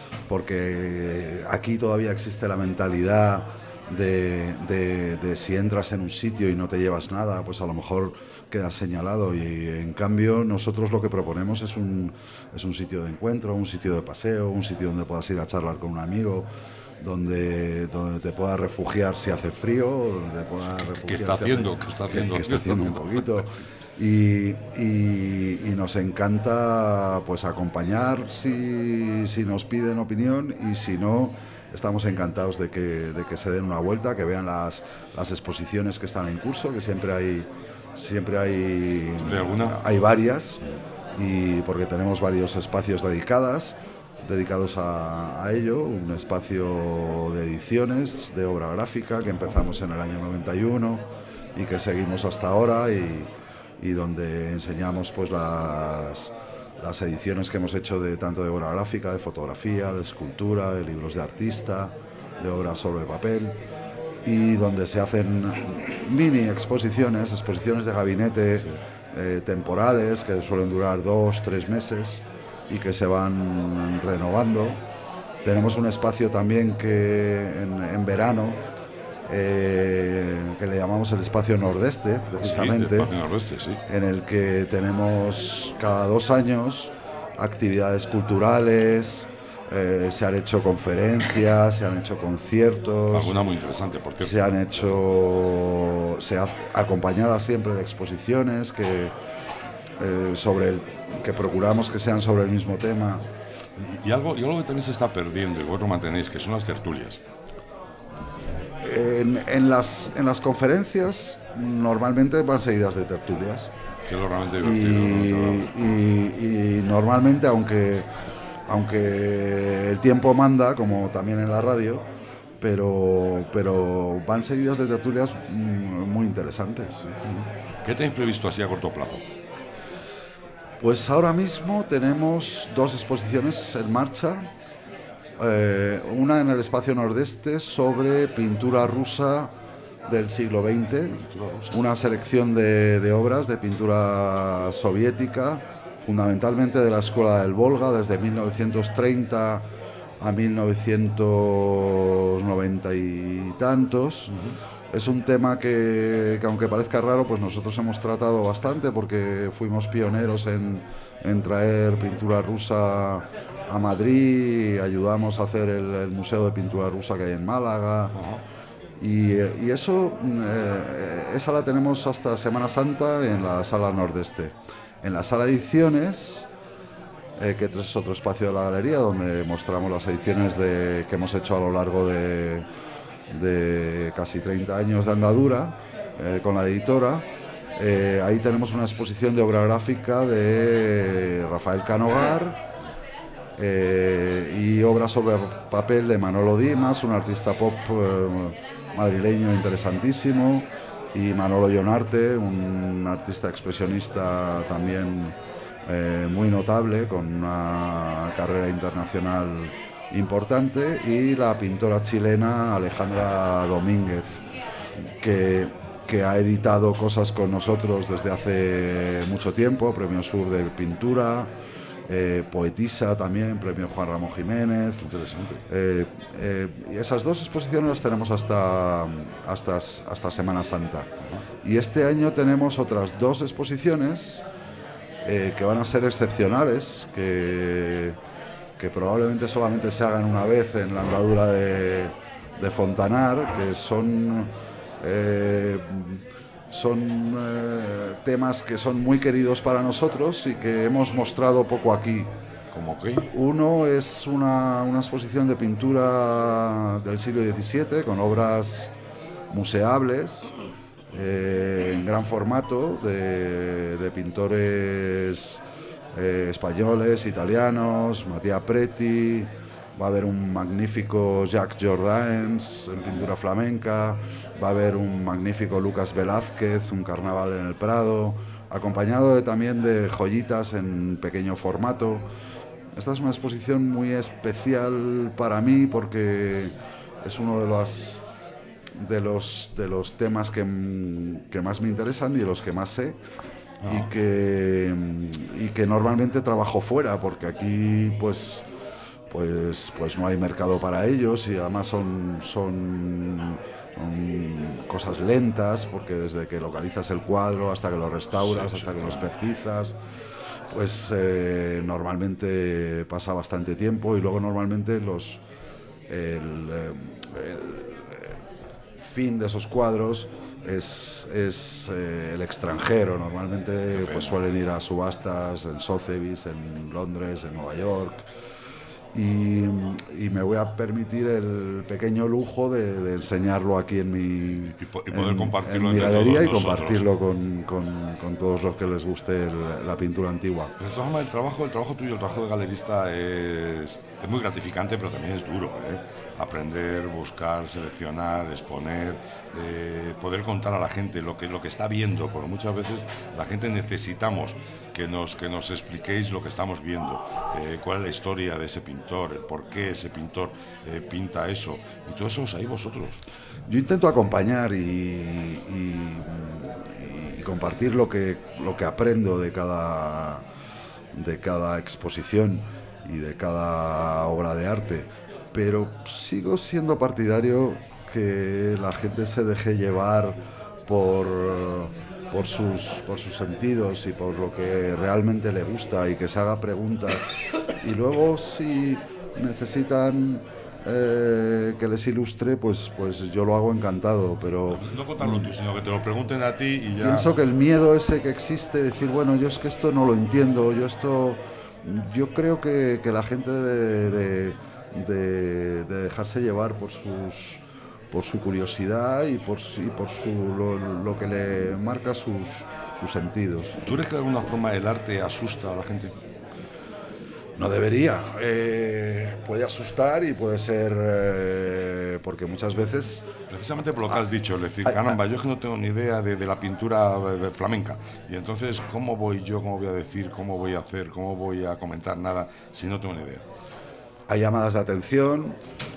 aquí todavía existe la mentalidad de si entras en un sitio y no te llevas nada, pues a lo mejor quedas señalado, y en cambio nosotros lo que proponemos es un sitio de encuentro, un sitio de paseo, un sitio donde puedas ir a charlar con un amigo, donde te puedas refugiar si hace frío, donde puedas refugiar que está haciendo un poquito. Y nos encanta pues acompañar si nos piden opinión, y si no, estamos encantados de que se den una vuelta, que vean las exposiciones que están en curso, que siempre hay varias, y porque tenemos varios espacios dedicados a ello, un espacio de ediciones de obra gráfica que empezamos en el año 91 y que seguimos hasta ahora, y donde enseñamos pues las ediciones que hemos hecho tanto de obra gráfica, de fotografía, de escultura, de libros de artista, de obras sobre papel, y donde se hacen mini exposiciones de gabinete, temporales, que suelen durar 2-3 meses y que se van renovando. Tenemos un espacio también que en verano, que le llamamos el espacio Nordeste, precisamente, sí, el espacio Nordeste, sí, en el que tenemos cada 2 años actividades culturales, Se han hecho conferencias, se han hecho conciertos. Alguna muy interesante, por cierto. Acompañadas siempre de exposiciones que procuramos que sean sobre el mismo tema. Y algo que también se está perdiendo, y vosotros mantenéis, que son las tertulias. En las conferencias normalmente van seguidas de tertulias. Que es lo realmente divertido. Y normalmente, aunque el tiempo manda, como también en la radio, pero van seguidas de tertulias muy interesantes. Sí. ¿Qué tenéis previsto así a corto plazo? Pues ahora mismo tenemos 2 exposiciones en marcha. Una en el Espacio Nordeste sobre pintura rusa del siglo XX, una selección de obras de pintura soviética, fundamentalmente de la Escuela del Volga, desde 1930 a 1990 y tantos. Es un tema que aunque parezca raro, pues nosotros hemos tratado bastante, porque fuimos pioneros en traer pintura rusa a Madrid, ayudamos a hacer el Museo de Pintura Rusa que hay en Málaga. Y esa la tenemos hasta Semana Santa en la Sala Nordeste. En la Sala Ediciones, que es otro espacio de la galería donde mostramos las ediciones que hemos hecho a lo largo de casi 30 años de andadura con la editora. Ahí tenemos una exposición de obra gráfica de Rafael Canogar y obras sobre papel de Manolo Dimas, un artista pop madrileño interesantísimo, y Manolo Ionarte, un artista expresionista también muy notable, con una carrera internacional importante, y la pintora chilena Alejandra Domínguez, que ha editado cosas con nosotros desde hace mucho tiempo, Premio Sur de Pintura, poetisa también, Premio Juan Ramón Jiménez. Interesante. Y esas 2 exposiciones las tenemos hasta Semana Santa. Y este año tenemos otras 2 exposiciones que van a ser excepcionales, que probablemente solamente se hagan una vez en la andadura de Fontanar, que son temas que son muy queridos para nosotros y que hemos mostrado poco aquí. ¿Cómo qué? Uno es una exposición de pintura del siglo XVII con obras museables en gran formato de pintores españoles, italianos, Mattia Preti. Va a haber un magnífico Jacques Jordaens en pintura flamenca, va a haber un magnífico Lucas Velázquez, un carnaval en el Prado, acompañado también de joyitas en pequeño formato. Esta es una exposición muy especial para mí porque es uno de los temas que más me interesan y de los que más sé. Y que normalmente trabajo fuera, porque aquí pues no hay mercado para ellos, y además son cosas lentas, porque desde que localizas el cuadro hasta que lo restauras, hasta que lo espectizas, pues normalmente pasa bastante tiempo, y luego normalmente el fin de esos cuadros es el extranjero. Normalmente pues suelen ir a subastas en Sotheby's, en Londres, en Nueva York. Y me voy a permitir el pequeño lujo de enseñarlo aquí en mi galería, y compartirlo con todos los que les guste la pintura antigua. De todas formas, el trabajo tuyo, el trabajo de galerista es muy gratificante, pero también es duro, aprender, buscar, seleccionar, exponer, poder contar a la gente lo que está viendo, porque muchas veces la gente necesitamos que nos expliquéis lo que estamos viendo, cuál es la historia de ese pintor, el por qué ese pintor pinta eso, y todo eso os ahí vosotros. Yo intento acompañar y compartir lo que aprendo de cada exposición y de cada obra de arte, pero sigo siendo partidario que la gente se deje llevar por sus sentidos y por lo que realmente le gusta, y que se haga preguntas, y luego si necesitan que les ilustre, pues yo lo hago encantado, pero... No contarlo tú, sino que te lo pregunten a ti y ya... Pienso que el miedo ese que existe, decir, bueno, yo es que esto no lo entiendo, yo creo que la gente debe de dejarse llevar por su curiosidad y por lo que le marca sus sentidos. ¿Tú crees que de alguna forma el arte asusta a la gente? No debería. Puede asustar y puede ser... porque muchas veces... Precisamente por lo que has dicho, es decir, caramba, yo es que no tengo ni idea de la pintura flamenca. Y entonces, ¿cómo voy yo, cómo voy a decir, cómo voy a hacer, cómo voy a comentar nada si no tengo ni idea? Hay llamadas de atención,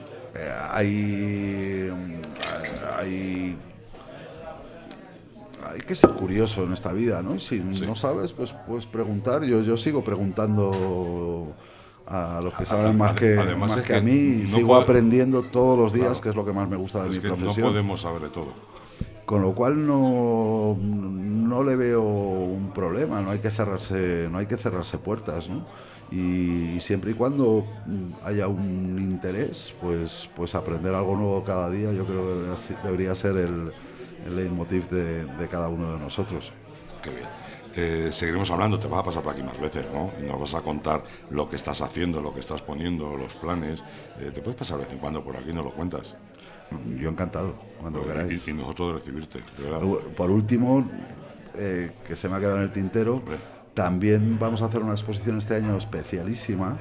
hay que ser curioso en esta vida, ¿no? Si no sabes, pues puedes preguntar. Yo sigo preguntando a los que saben más que a mí y sigo aprendiendo todos los días, claro, que es lo que más me gusta de mi profesión. No podemos saber de todo. Con lo cual no le veo un problema, no hay que cerrarse puertas, ¿no? Y siempre y cuando haya un interés, pues aprender algo nuevo cada día, yo creo que debería ser el leitmotiv de cada uno de nosotros. Qué bien. Seguiremos hablando, te vas a pasar por aquí más veces, ¿no? Y nos vas a contar lo que estás haciendo, lo que estás poniendo, los planes. Te puedes pasar de vez en cuando por aquí y nos lo cuentas. Yo encantado, cuando queráis. Y nosotros de recibirte, de verdad. Por último, que se me ha quedado en el tintero, también vamos a hacer una exposición este año especialísima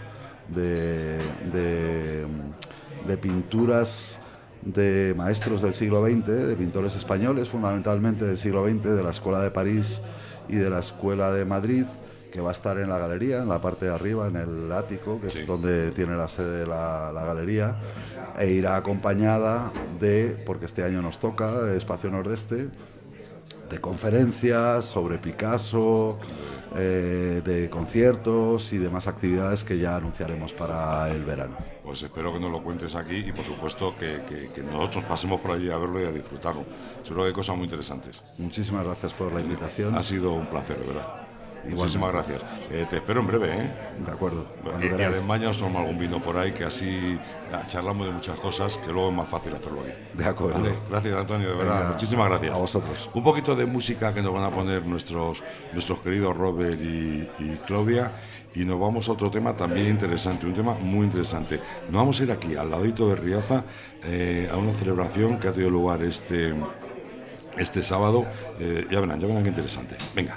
de pinturas de maestros del siglo XX, de pintores españoles, fundamentalmente del siglo XX, de la Escuela de París y de la Escuela de Madrid, que va a estar en la galería, en la parte de arriba, en el ático, que es donde tiene la sede la galería, e irá acompañada porque este año nos toca, Espacio Nordeste, de conferencias sobre Picasso, de conciertos y demás actividades que ya anunciaremos para el verano. Pues espero que nos lo cuentes aquí y por supuesto que nosotros pasemos por allí a verlo y a disfrutarlo. Seguro que hay cosas muy interesantes. Muchísimas gracias por la invitación. Ha sido un placer, de verdad. Muchísimas gracias. Te espero en breve, ¿eh? De acuerdo. Y además ya nos tomamos algún vino por ahí, que así charlamos de muchas cosas, que luego es más fácil hacerlo aquí. De acuerdo. Vale. Gracias, Antonio, de verdad. Muchísimas gracias. A vosotros. Un poquito de música que nos van a poner nuestros queridos Robert y Claudia, y nos vamos a otro tema también interesante, un tema muy interesante. Nos vamos a ir aquí, al ladito de Riaza, a una celebración que ha tenido lugar este sábado. Ya verán qué interesante. Venga.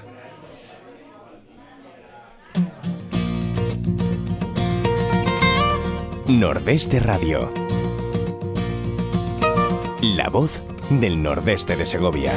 Nordeste Radio. La voz del nordeste de Segovia.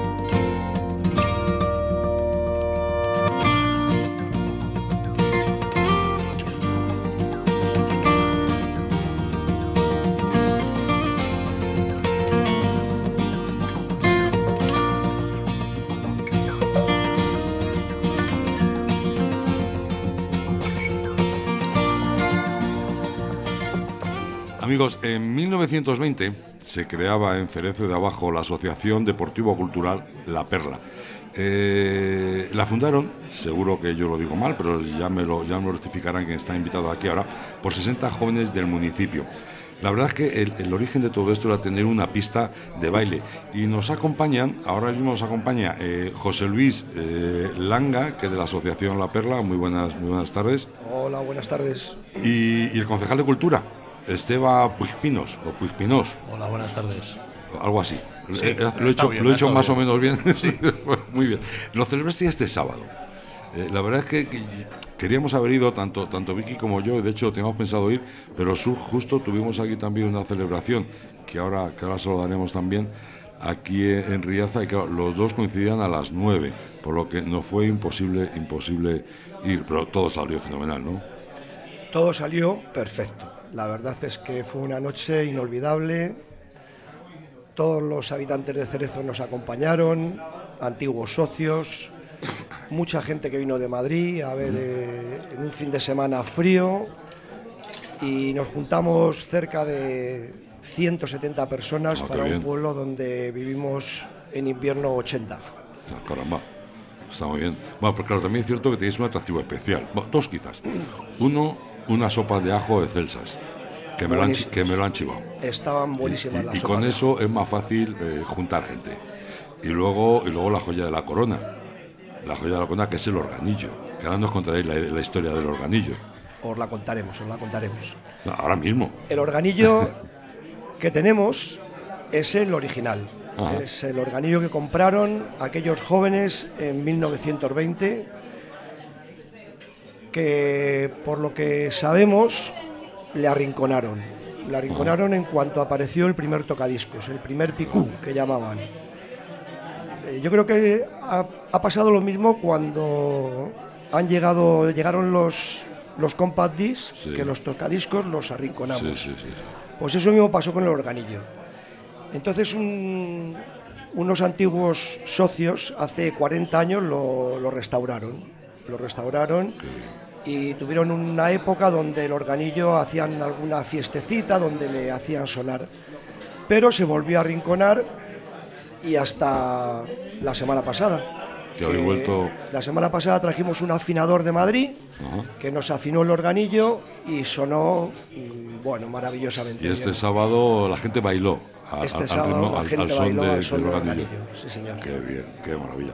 Amigos, en 1920 se creaba en Cerezo de Abajo la Asociación Deportivo-Cultural La Perla. La fundaron, seguro que yo lo digo mal, pero ya me lo rectificarán quien está invitado aquí ahora, por 60 jóvenes del municipio. La verdad es que el origen de todo esto era tener una pista de baile. Y nos acompañan, ahora mismo nos acompaña José Luis Langa, que es de la Asociación La Perla. Muy buenas tardes. Hola, buenas tardes. Y el concejal de Cultura, Esteban Puigpinos, o Puigpinós. Hola, buenas tardes. Algo así. Sí, lo he hecho más o menos bien. Sí. Muy bien. Lo celebraste este sábado. La verdad es que queríamos haber ido, tanto Vicky como yo, de hecho teníamos pensado ir, pero justo tuvimos aquí también una celebración, que ahora se lo daremos también, aquí en Riaza, y claro, los dos coincidían a las 9, por lo que nos fue imposible ir, pero todo salió fenomenal, ¿no? Todo salió perfecto. La verdad es que fue una noche inolvidable. Todos los habitantes de Cerezo nos acompañaron, antiguos socios, mucha gente que vino de Madrid a ver en un fin de semana frío, y nos juntamos cerca de 170 personas para un pueblo donde vivimos en invierno 80. Caramba, está muy bien. Bueno, pues claro, también es cierto que tenéis un atractivo especial. Bueno, dos quizás. Uno, una sopa de ajo de Celsas, que me lo han chivado. Estaban buenísimas las y sopas. con eso es más fácil juntar gente. Y luego la joya de la corona. La joya de la corona, que es el organillo. Que ahora nos contaréis la historia del organillo. Os la contaremos. No, ahora mismo. El organillo que tenemos es el original. Ajá. Es el organillo que compraron aquellos jóvenes en 1920, que por lo que sabemos le arrinconaron. Le arrinconaron en cuanto apareció el primer tocadiscos, el primer picú que llamaban. Yo creo que ha pasado lo mismo cuando llegaron los compact discs, sí, que los tocadiscos los arrinconamos. Sí. Pues eso mismo pasó con el organillo. Entonces unos antiguos socios hace 40 años lo restauraron. Y tuvieron una época donde el organillo hacían alguna fiestecita donde le hacían sonar. Pero se volvió a arrinconar y hasta la semana pasada. Que habéis vuelto... La semana pasada trajimos un afinador de Madrid. Ajá. Que nos afinó el organillo y sonó, bueno, maravillosamente. Y este bien. Sábado la gente bailó. Al son del organillo. Sí, señor. Qué bien, qué maravilla.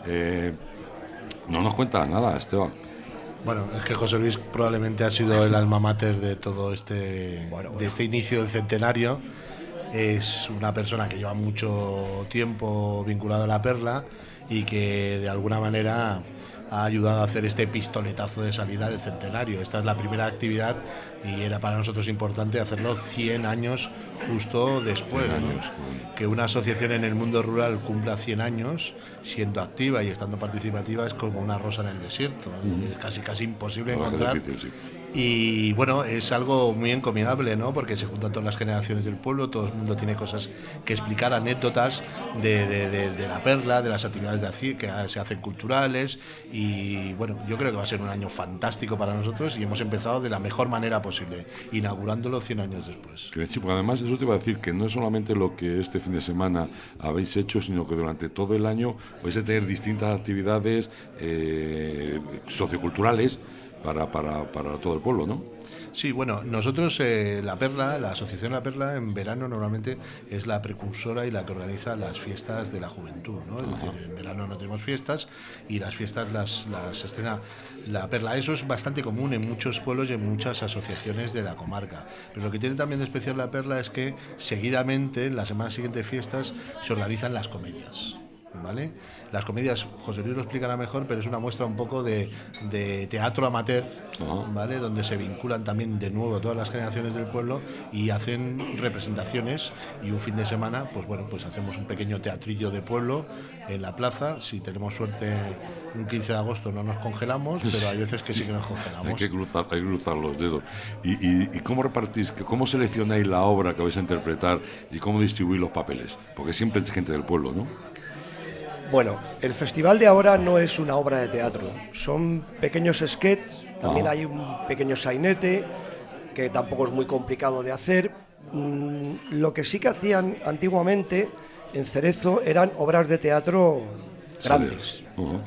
No nos cuentas nada, Esteban. Bueno, es que José Luis probablemente ha sido el alma mater de todo este inicio del centenario. Es una persona que lleva mucho tiempo vinculado a la Perla y que de alguna manera ha ayudado a hacer este pistoletazo de salida del centenario. Esta es la primera actividad y era para nosotros importante hacerlo 100 años justo después, 100 años, ¿no? Que una asociación en el mundo rural cumpla 100 años siendo activa y estando participativa es como una rosa en el desierto. Es casi imposible encontrar. Difícil, sí. Y bueno, es algo muy encomiable, ¿no? Porque se juntan todas las generaciones del pueblo, todo el mundo tiene cosas que explicar, anécdotas de la Perla, de las actividades que se hacen culturales. Y bueno, yo creo que va a ser un año fantástico para nosotros y hemos empezado de la mejor manera posible, inaugurándolo 100 años después. Sí, porque además eso te iba a decir, que no es solamente lo que este fin de semana habéis hecho, sino que durante todo el año vais a tener distintas actividades socioculturales para todo el pueblo, ¿no? Sí, bueno, nosotros la Perla, la Asociación La Perla, en verano normalmente es la precursora y la que organiza las fiestas de la juventud, ¿no? Es decir, en verano no tenemos fiestas y las fiestas las estrena La Perla. Eso es bastante común en muchos pueblos y en muchas asociaciones de la comarca. Pero lo que tiene también de especial La Perla es que seguidamente, en la semana siguiente de fiestas, se organizan las comedias. ¿Vale? Las comedias, José Luis lo explicará mejor, pero es una muestra un poco de teatro amateur, ¿vale? Donde se vinculan también de nuevo todas las generaciones del pueblo y hacen representaciones, y un fin de semana, pues bueno, pues hacemos un pequeño teatrillo de pueblo en la plaza. Si tenemos suerte, un 15 de agosto no nos congelamos, pero hay veces que sí que nos congelamos. Hay que cruzar los dedos. ¿Y cómo repartís, cómo seleccionáis la obra que vais a interpretar y cómo distribuís los papeles? Porque siempre es gente del pueblo, ¿no? Bueno, el festival de ahora no es una obra de teatro, son pequeños sketches, también hay un pequeño sainete, que tampoco es muy complicado de hacer. Lo que sí que hacían antiguamente en Cerezo eran obras de teatro grandes.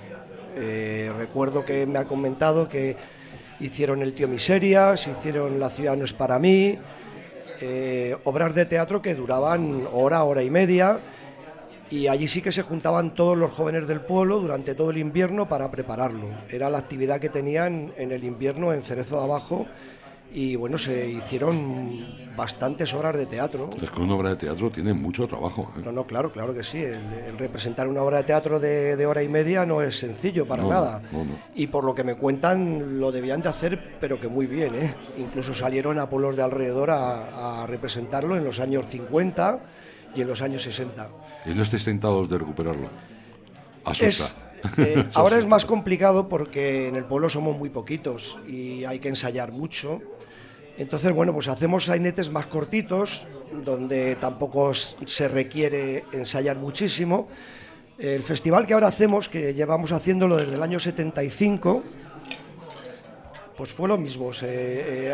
Recuerdo que me ha comentado que hicieron El tío Miserias, hicieron La ciudad no es para mí, obras de teatro que duraban hora y media. Y allí sí que se juntaban todos los jóvenes del pueblo durante todo el invierno para prepararlo. Era la actividad que tenían en el invierno en Cerezo de Abajo y bueno, se hicieron bastantes horas de teatro. Es que una obra de teatro tiene mucho trabajo, ¿eh? No, claro que sí. El representar una obra de teatro de hora y media no es sencillo para nada. No. Y por lo que me cuentan lo debían de hacer, pero que muy bien, ¿eh? Incluso salieron a pueblos de alrededor a representarlo en los años 50 y en los años 60. ¿Y no estáis tentados de recuperarlo? Ahora es más complicado porque en el pueblo somos muy poquitos y hay que ensayar mucho. Entonces, bueno, pues hacemos sainetes más cortitos, donde tampoco se requiere ensayar muchísimo. El festival que ahora hacemos, que llevamos haciéndolo desde el año 75, pues fue lo mismo.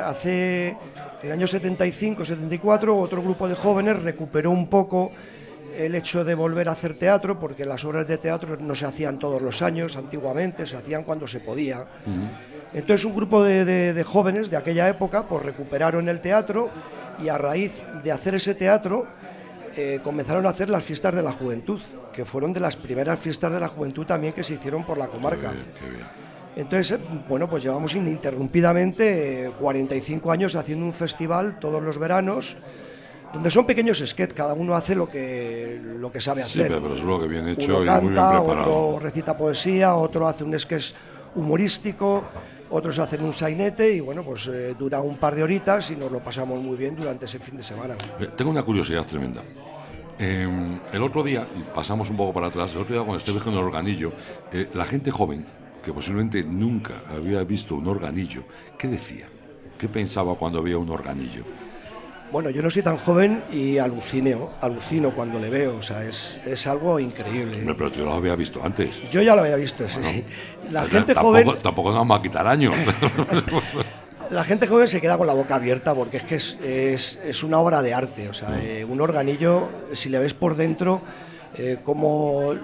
Hace el año 75-74 otro grupo de jóvenes recuperó un poco el hecho de volver a hacer teatro, porque las obras de teatro no se hacían todos los años, antiguamente se hacían cuando se podía. Entonces un grupo de jóvenes de aquella época pues recuperaron el teatro y a raíz de hacer ese teatro comenzaron a hacer las fiestas de la juventud, que fueron de las primeras fiestas de la juventud también que se hicieron por la comarca. Qué bien. Entonces, bueno, pues llevamos ininterrumpidamente 45 años haciendo un festival todos los veranos, donde son pequeños sketches, cada uno hace lo que sabe hacer. Sí, pero es lo que bien hecho Uno y muy canta, bien preparado. otro recita poesía, otro hace un sketch humorístico, otros hacen un sainete y bueno, pues dura un par de horitas y nos lo pasamos muy bien durante ese fin de semana. Tengo una curiosidad tremenda. El otro día, y pasamos un poco para atrás, el otro día cuando estuve con el organillo, la gente joven, que posiblemente nunca había visto un organillo, ¿qué decía? ¿Qué pensaba cuando veía un organillo? Bueno, yo no soy tan joven y alucino cuando le veo, o sea, es algo increíble. Hombre, pero tú lo había visto antes. Yo ya lo había visto, sí, Bueno, sí. La gente joven... Tampoco nos vamos a quitar años. La gente joven se queda con la boca abierta porque es que es una obra de arte, o sea, un organillo, si le ves por dentro, ¿cómo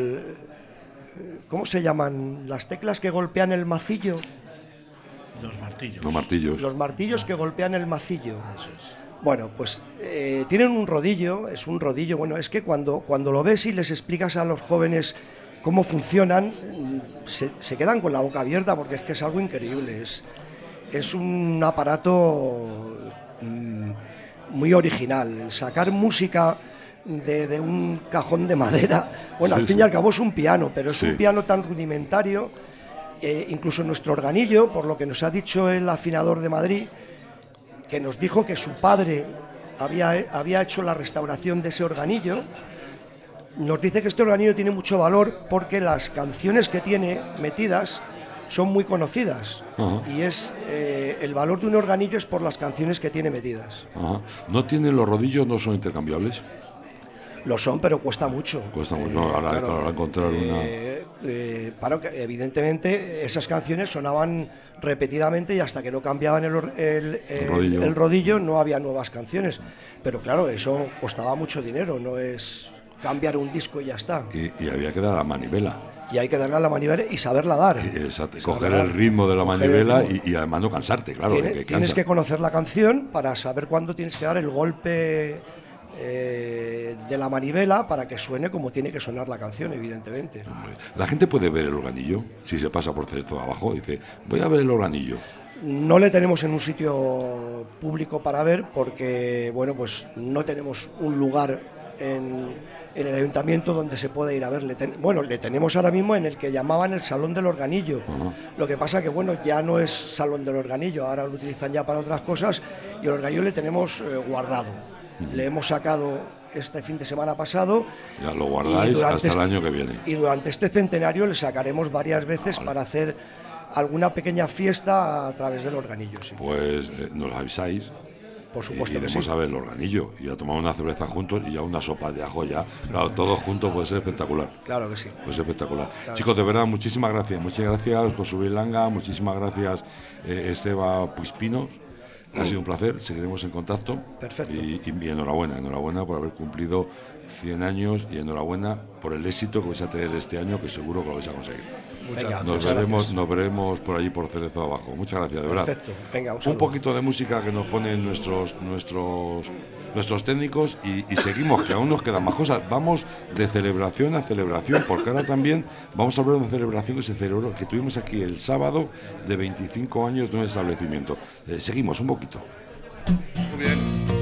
se llaman? Las teclas que golpean el macillo. Los martillos. Los martillos. Los martillos que golpean el macillo. Eso es. Bueno, pues tienen un rodillo, es un rodillo. Bueno, es que cuando lo ves y les explicas a los jóvenes cómo funcionan, se quedan con la boca abierta porque es que es algo increíble. Es un aparato muy original. El sacar música de un cajón de madera, bueno, sí, al fin y al cabo es un piano, pero es sí. un piano tan rudimentario, incluso nuestro organillo, por lo que nos ha dicho el afinador de Madrid, que nos dijo que su padre había hecho la restauración de ese organillo, nos dice que este organillo tiene mucho valor porque las canciones que tiene metidas son muy conocidas. Ajá. Y el valor de un organillo es por las canciones que tiene metidas. Ajá. ¿No tienen los rodillos, no son intercambiables? Lo son, pero cuesta mucho. Cuesta mucho, no, ahora encontrar una... Evidentemente esas canciones sonaban repetidamente y hasta que no cambiaban el rodillo no había nuevas canciones. Pero claro, eso costaba mucho dinero, no es cambiar un disco y ya está. Y había que dar a la manivela. Y hay que darle a la manivela y saberla dar. Exacto, coger el ritmo de la manivela y además no cansarte, claro. Tienes que conocer la canción para saber cuándo tienes que dar el golpe de la manivela para que suene como tiene que sonar la canción, evidentemente. La gente puede ver el organillo si se pasa por Cerezo de abajo, dice, voy a ver el organillo. No le tenemos en un sitio público para ver porque, bueno, pues no tenemos un lugar en el ayuntamiento donde se puede ir a verle. Le tenemos ahora mismo en el que llamaban el Salón del Organillo. Lo que pasa que, bueno, ya no es Salón del Organillo, ahora lo utilizan ya para otras cosas y el organillo le tenemos guardado. Le hemos sacado este fin de semana pasado. Ya lo guardáis hasta el año que viene. Y durante este centenario le sacaremos varias veces para hacer alguna pequeña fiesta a través del organillo. Sí. Pues nos avisáis. Por supuesto que iremos sí. a ver el organillo y a tomar una cerveza juntos y ya una sopa de ajo ya. Claro, todos juntos puede ser espectacular. Claro que sí. Puede ser espectacular. Claro. Chicos, de verdad, muchísimas gracias. Muchas gracias, José Luis Langa. Muchísimas gracias, Esteba Puispinos. Ha sido un placer, seguiremos en contacto. Perfecto. Y enhorabuena por haber cumplido 100 años y enhorabuena por el éxito que vais a tener este año, que seguro que lo vais a conseguir. Venga, Nos veremos por allí por Cerezo abajo. Muchas gracias, de verdad. Perfecto. Venga, un poquito de música que nos ponen nuestros técnicos y seguimos, que aún nos quedan más cosas. Vamos de celebración a celebración, porque ahora también vamos a hablar de una celebración que se celebró, que tuvimos aquí el sábado de 25 años de un establecimiento. Seguimos un poquito. Muy bien.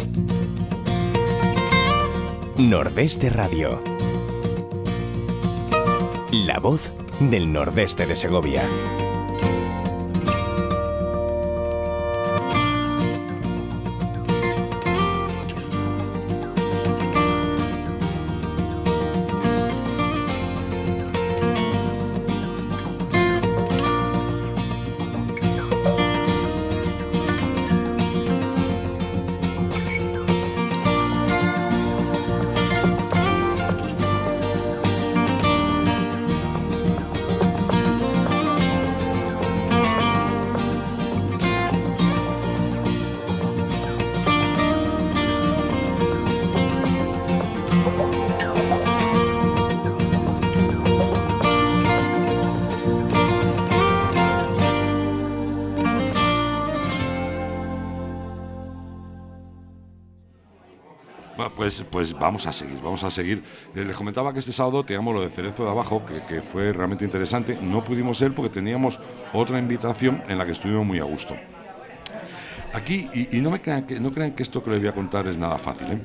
Nordeste Radio. La voz del nordeste de Segovia. Pues vamos a seguir. Les comentaba que este sábado teníamos lo de Cerezo de Abajo, que fue realmente interesante. No pudimos ir porque teníamos otra invitación en la que estuvimos muy a gusto. Aquí, y no crean que esto que les voy a contar es nada fácil,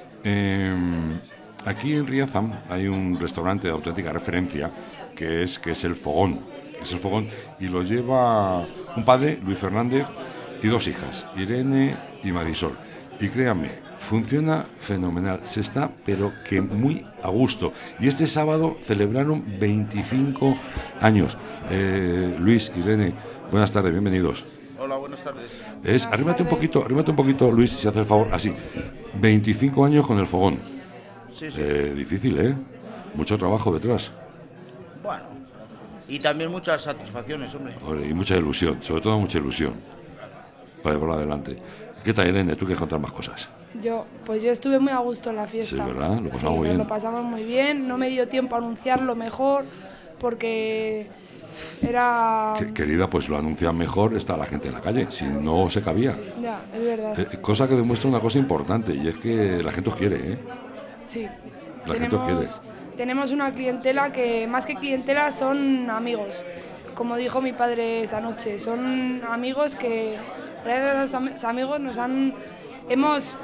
aquí en Riazam hay un restaurante de auténtica referencia que es El Fogón. Es El Fogón y lo lleva un padre, Luis Fernández, y 2 hijas, Irene y Marisol. Y créanme, funciona fenomenal, se está pero que muy a gusto. Y este sábado celebraron 25 años. Luis, Irene, buenas tardes, bienvenidos. Hola, buenas tardes. Arrímate un poquito, Luis, si hace el favor, así. 25 años con El Fogón. Sí, sí. Difícil, mucho trabajo detrás. Bueno, y también muchas satisfacciones, hombre. Y mucha ilusión, sobre todo mucha ilusión para ir por adelante. ¿Qué tal, Irene? ¿Tú quieres contar más cosas? Yo estuve muy a gusto en la fiesta. Sí, ¿verdad? Lo pasamos muy bien. Lo pasamos muy bien. No me dio tiempo a anunciarlo mejor porque era... Querida, pues lo anuncian mejor, está la gente en la calle, si no se cabía. Ya, es verdad. Cosa que demuestra una cosa importante, y es que la gente os quiere, Sí. La gente os quiere. Tenemos una clientela que, más que clientela, son amigos. Como dijo mi padre esa noche, son amigos que, gracias a esos amigos, hemos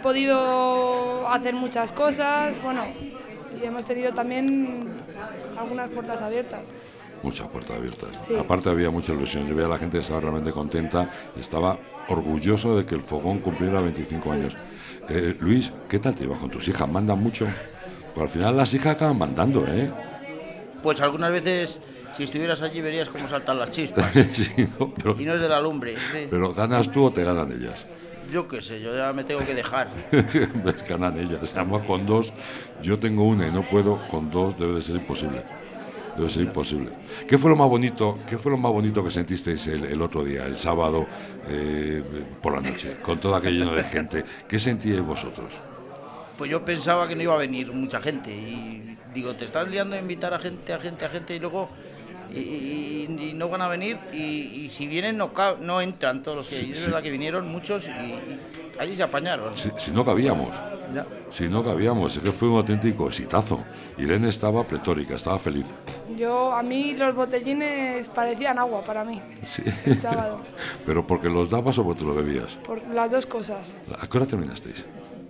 podido hacer muchas cosas, bueno, y hemos tenido también algunas puertas abiertas. Muchas puertas abiertas. Sí. Aparte había mucha ilusión. Yo veía a la gente que estaba realmente contenta, estaba orgulloso de que El Fogón cumpliera 25 años. Luis, ¿qué tal te ibas con tus hijas? ¿Mandan mucho? Pues al final las hijas acaban mandando, Pues algunas veces, si estuvieras allí, verías cómo saltan las chispas. Sí, no, pero, y no es de la lumbre. ¿Sí? Pero ¿ganas tú o te ganan ellas? Yo qué sé, yo ya me tengo que dejar. Ganan ellas. Además, con 2, yo tengo una y no puedo, con 2 debe de ser imposible. Debe ser imposible. ¿Qué fue lo más bonito que sentisteis el otro día, el sábado, por la noche, con todo aquello lleno de gente? ¿Qué sentíais vosotros? Pues yo pensaba que no iba a venir mucha gente y digo, te estás liando a invitar a gente y luego y no van a venir y si vienen no entran todos los que es verdad que vinieron muchos y allí se apañaron. Si no cabíamos. Ya. Si no cabíamos, es que fue un auténtico exitazo. Irene estaba pletórica, estaba feliz. A mí los botellines parecían agua para mí. Sí. El sábado. ¿Pero porque los dabas o porque te lo bebías? Por las dos cosas. ¿A qué hora terminasteis?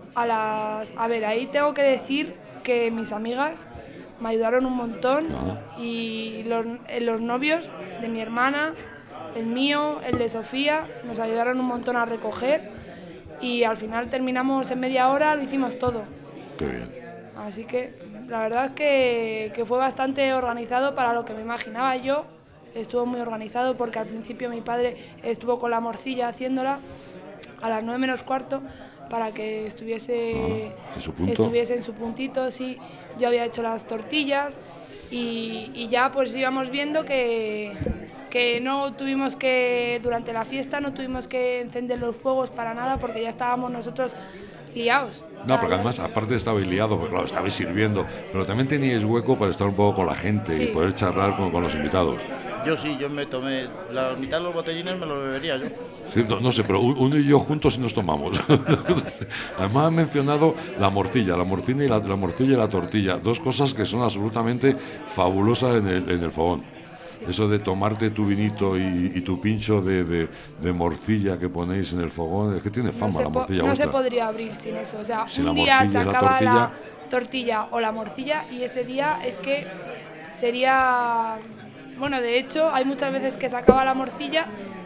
A ver, ahí tengo que decir que mis amigas me ayudaron un montón y los novios de mi hermana, el mío, el de Sofía, nos ayudaron un montón a recoger y al final terminamos en media hora, lo hicimos todo. Qué bien. Así que la verdad es que fue bastante organizado para lo que me imaginaba yo. Estuvo muy organizado porque al principio mi padre estuvo con la morcilla haciéndola a las 9 menos cuarto para que estuviese en su puntito, sí. Yo había hecho las tortillas y ya pues íbamos viendo que no tuvimos que, durante la fiesta no tuvimos que encender los fuegos para nada porque ya estábamos nosotros liados. No, porque además, aparte estabais liados, porque claro, estabais sirviendo, pero también teníais hueco para estar un poco con la gente y poder charlar con los invitados. Yo sí, yo me tomé la mitad de los botellines, me los bebería yo. Sí, no sé, pero uno y yo juntos sí nos tomamos. Además han mencionado la morcilla y la tortilla, 2 cosas que son absolutamente fabulosas en el fogón. Eso de tomarte tu vinito y tu pincho de morcilla que ponéis en el fogón, es que tiene fama la morcilla vuestra. No se podría abrir sin eso, o sea, sin un día se acaba la tortilla o la morcilla y ese día es que sería... Bueno, de hecho, hay muchas veces que se acaba la morcilla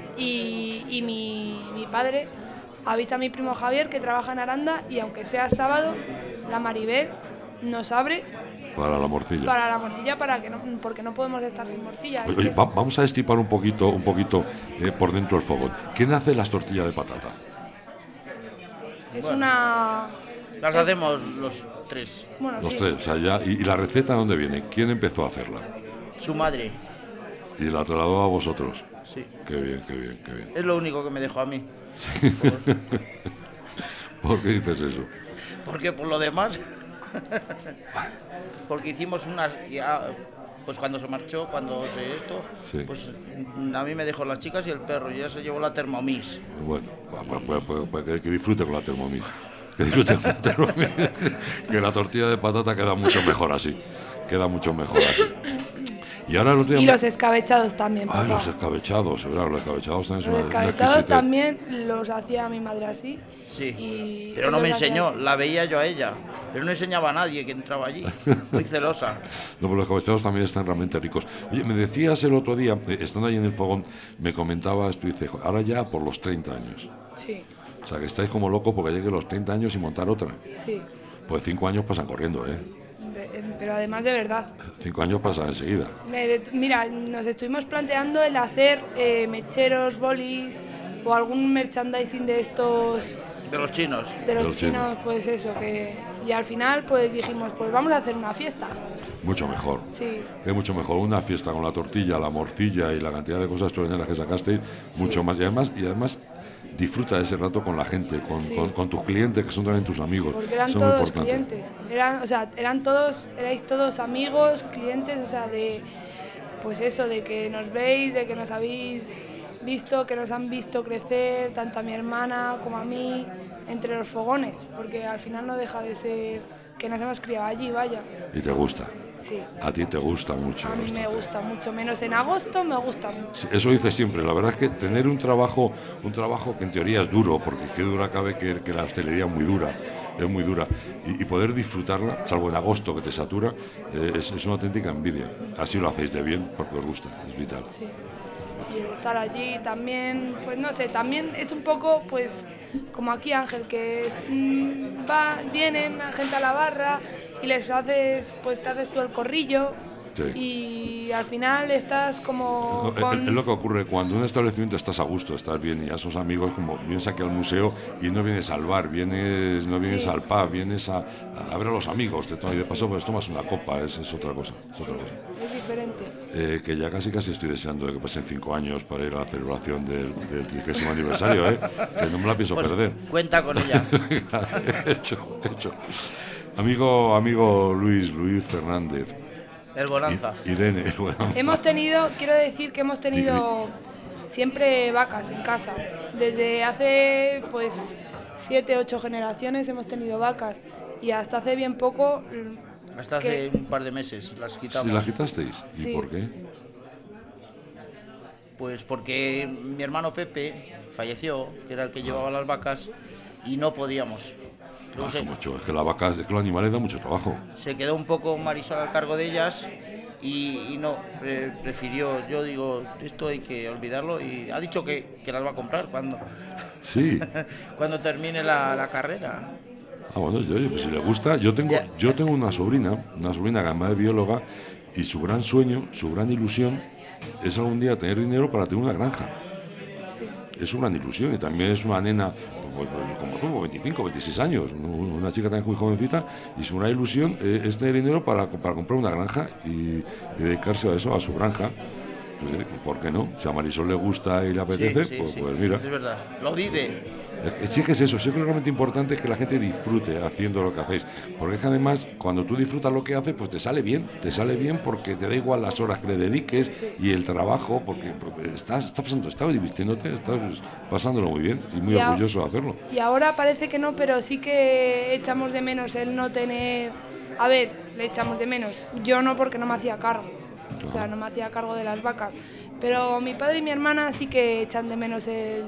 y mi padre avisa a mi primo Javier que trabaja en Aranda y aunque sea sábado, la Maribel nos abre para la morcilla porque no podemos estar sin morcilla. Oye, vamos a destipar un poquito por dentro del fogón. ¿Quién hace las tortillas de patata? Las hacemos los 3. Bueno, los 3, o sea, ya. ¿Y la receta de dónde viene? ¿Quién empezó a hacerla? Su madre. ¿Y la trasladó a vosotros? Sí. Qué bien. Es lo único que me dejó a mí. Sí. ¿Por qué dices eso? Porque por lo demás... Porque hicimos unas... Pues cuando se marchó, pues a mí me dejó las chicas y el perro, y ya se llevó la Thermomix. Bueno, pues que disfrute con la Thermomix. Que disfruten que la tortilla de patata queda mucho mejor así. Queda mucho mejor así. Y ahora Y los escabechados también. Ay, los escabechados, ¿verdad? Los escabechados también son Los escabechados también los hacía mi madre así. Sí, pero no me enseñó, la veía yo a ella, pero no enseñaba a nadie que entraba allí, muy celosa. No, pero los escabechados también están realmente ricos. Oye, me decías el otro día, estando ahí en el fogón, me comentabas, tú dices, ahora ya por los 30 años. Sí. O sea, que estáis como locos porque lleguen los 30 años y montar otra. Sí. Pues 5 años pasan corriendo, ¿eh? Pero además de verdad. 5 años pasan enseguida. Mira, nos estuvimos planteando el hacer mecheros, bolis o algún merchandising de estos... De los chinos. De los chinos, pues eso, y al final pues dijimos, pues vamos a hacer una fiesta. Mucho mejor. Sí. Es mucho mejor una fiesta con la tortilla, la morcilla y la cantidad de cosas extraordinarias que sacasteis, mucho más. Y además disfruta de ese rato con la gente, con tus clientes, que son también tus amigos. Porque eran son todos clientes. Erais todos amigos, clientes, o sea, pues eso, de que nos veis, de que nos habéis visto, que nos han visto crecer, tanto a mi hermana como a mí, entre los fogones, porque al final no deja de ser que nos hemos criado allí, vaya. ¿Y te gusta? Sí. A ti te gusta mucho. A mí me gusta mucho, menos en agosto me gusta mucho. Sí, eso dice siempre. La verdad es que tener un trabajo que en teoría es duro, porque qué dura cabe que la hostelería es muy dura, y poder disfrutarla, salvo en agosto que te satura, es una auténtica envidia. Así lo hacéis de bien porque os gusta, es vital. Sí. Y estar allí también, pues no sé, también es un poco, pues, como aquí Ángel, que vienen gente a la barra y les haces, pues te haces tú el corrillo. Sí. Y al final estás como Es lo que ocurre cuando en un establecimiento estás a gusto, estás bien y ya sos amigos, como vienes aquí al museo y no vienes al bar, no vienes al pub, vienes a ver a los amigos de todo, y de paso pues tomas una copa, es otra cosa. Es diferente. Que ya casi estoy deseando de que pasen 5 años para ir a la celebración del 30º aniversario, que no me la pienso perder. Cuenta con ella. hecho. Amigo Luis Fernández. El Bonanza. Irene, el Bonanza. Quiero decir que hemos tenido siempre vacas en casa. Desde hace pues 7, 8 generaciones hemos tenido vacas y hasta hace bien poco... Hasta hace un par de meses las quitamos. ¿Sí las quitasteis? ¿Y sí. por qué? Pues porque mi hermano Pepe falleció, que era el que llevaba las vacas, y no podíamos. Es que la vaca, es que los animales dan mucho trabajo. Se quedó un poco Marisol al cargo de ellas y no, prefirió, yo digo, esto hay que olvidarlo, y ha dicho que las va a comprar cuando cuando termine la carrera. Bueno, pues si le gusta, yo tengo una sobrina que además es bióloga, y su gran sueño, su gran ilusión es algún día tener dinero para tener una granja. Es una gran ilusión, y también es una nena como tú, 25, 26 años, una chica también muy jovencita, y su gran ilusión es tener dinero para comprar una granja y dedicarse a eso, a su granja. Pues, ¿por qué no? Si a Marisol le gusta y le apetece, pues mira. Es verdad, lo vive. Sí que es eso, sí que es realmente importante que la gente disfrute haciendo lo que hacéis, porque es que además cuando tú disfrutas lo que haces, pues te sale bien porque te da igual las horas que le dediques y el trabajo, porque estás divirtiéndote, estás pasándolo muy bien y muy orgulloso de hacerlo. Y ahora parece que no, pero sí que echamos de menos el no tener... A ver, le echamos de menos, yo no, porque no me hacía cargo, o sea, no me hacía cargo de las vacas, pero mi padre y mi hermana sí que echan de menos el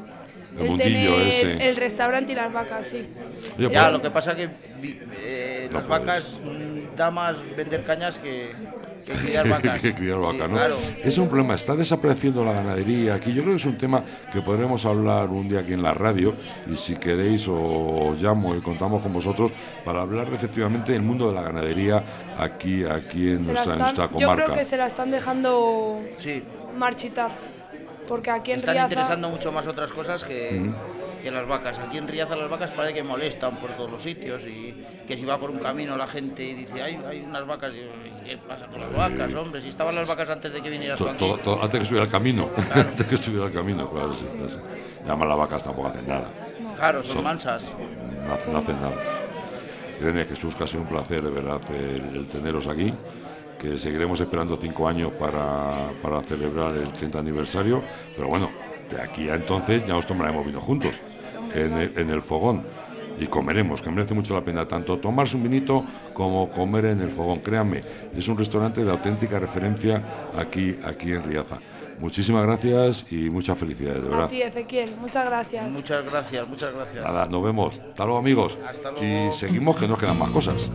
tener el restaurante y las vacas, sí. Oye, ya, lo que pasa es que las vacas da más vender cañas que criar vacas. Que criar vacas, ¿no? Claro. Es un problema, está desapareciendo la ganadería aquí. Yo creo que es un tema que podremos hablar un día aquí en la radio, y si queréis os llamo y contamos con vosotros para hablar efectivamente del mundo de la ganadería aquí en nuestra comarca. Yo creo que se la están dejando marchitar. Porque aquí en Riaza... Están interesando mucho más otras cosas que las vacas. Aquí en Riaza las vacas parece que molestan por todos los sitios, y que si va por un camino la gente y dice, hay unas vacas, y ¿qué pasa con las vacas, hombre? Si estaban las vacas antes de que vinieras tú aquí. Antes que estuviera el camino, claro. Antes que estuviera el camino, claro. Sí. Y además las vacas tampoco hacen nada. No. Claro, son mansas. No hacen nada. Irene, Jesús, que ha sido un placer, de verdad, el teneros aquí, que seguiremos esperando 5 años para celebrar el 30 aniversario, pero bueno, de aquí a entonces ya nos tomaremos vino juntos en el fogón. y comeremos, que merece mucho la pena tanto tomarse un vinito como comer en el fogón. Créanme, es un restaurante de auténtica referencia aquí en Riaza. Muchísimas gracias y muchas felicidades, de verdad. A ti, Ezequiel, muchas gracias. Muchas gracias, muchas gracias. Nada, nos vemos. Hasta luego, amigos. Hasta luego. Y seguimos, que nos quedan más cosas.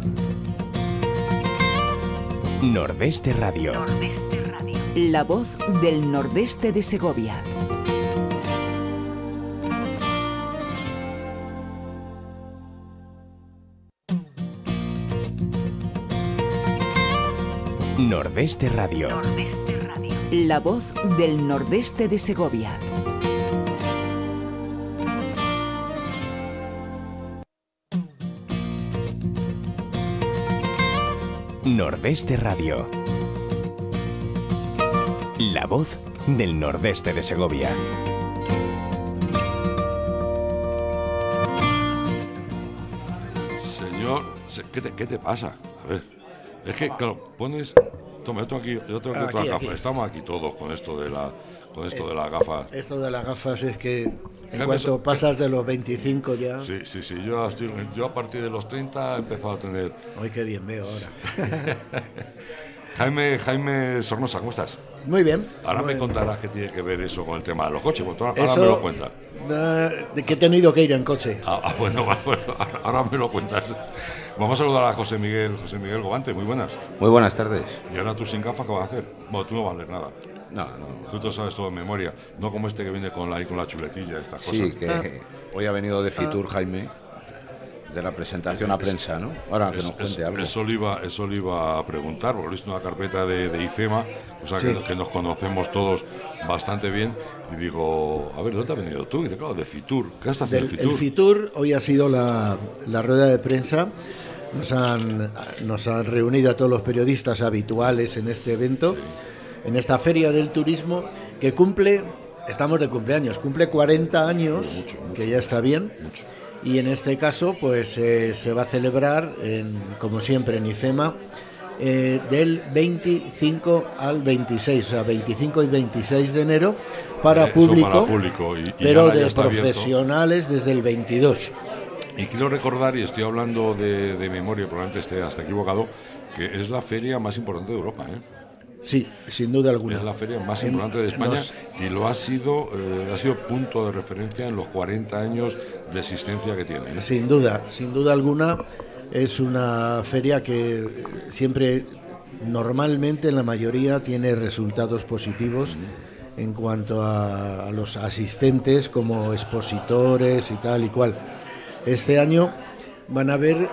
Nordeste Radio. La voz del nordeste de Segovia. Nordeste Radio. La voz del nordeste de Segovia. Nordeste Radio. La voz del nordeste de Segovia. Señor, ¿qué te pasa? A ver, es que, claro, pones... Toma, yo tengo aquí otra gafa. Estamos aquí todos con esto de las gafas. Esto de las gafas es que en cuanto pasas de los 25 ya... Sí. Yo a partir de los 30 he empezado a tener... Ay, qué bien veo ahora. Jaime Sornosa, ¿cómo estás? Muy bien. Ahora muy me bien. contarás qué tiene que ver eso con el tema de los coches, porque ahora me lo cuentas. De que he tenido que ir en coche. Bueno, ahora me lo cuentas. Vamos a saludar a José Miguel Gobante, muy buenas. Muy buenas tardes. ¿Y ahora tú sin gafas qué vas a hacer? Bueno, tú no vas a leer nada. No. Tú te sabes todo en memoria, no como este que viene con la chuletilla, estas cosas. Sí, que hoy ha venido de Fitur Jaime, de la presentación a prensa, ¿no? Ahora que nos cuente algo. Eso le iba a preguntar, porque visto una carpeta de IFEMA, o sea, sí, que nos conocemos todos bastante bien, y digo, a ver, ¿dónde has venido tú? Y dice, claro, de Fitur. ¿Qué estás haciendo Fitur? El Fitur hoy ha sido la rueda de prensa. Nos han reunido a todos los periodistas habituales en este evento, en esta feria del turismo, que estamos de cumpleaños, cumple 40 años, mucho, que ya está bien, mucho. Y en este caso pues se va a celebrar, como siempre en IFEMA, del 25 al 26, o sea, 25 y 26 de enero para público, pero de profesionales abierto desde el 22. Y quiero recordar, y estoy hablando de memoria, probablemente esté hasta equivocado, que es la feria más importante de Europa, ¿eh? Sí, sin duda alguna. Es la feria más importante de España y lo ha sido punto de referencia en los 40 años de existencia que tiene, ¿eh? Sin duda alguna, es una feria que siempre, normalmente en la mayoría, tiene resultados positivos en cuanto a los asistentes como expositores y tal y cual. Este año van a haber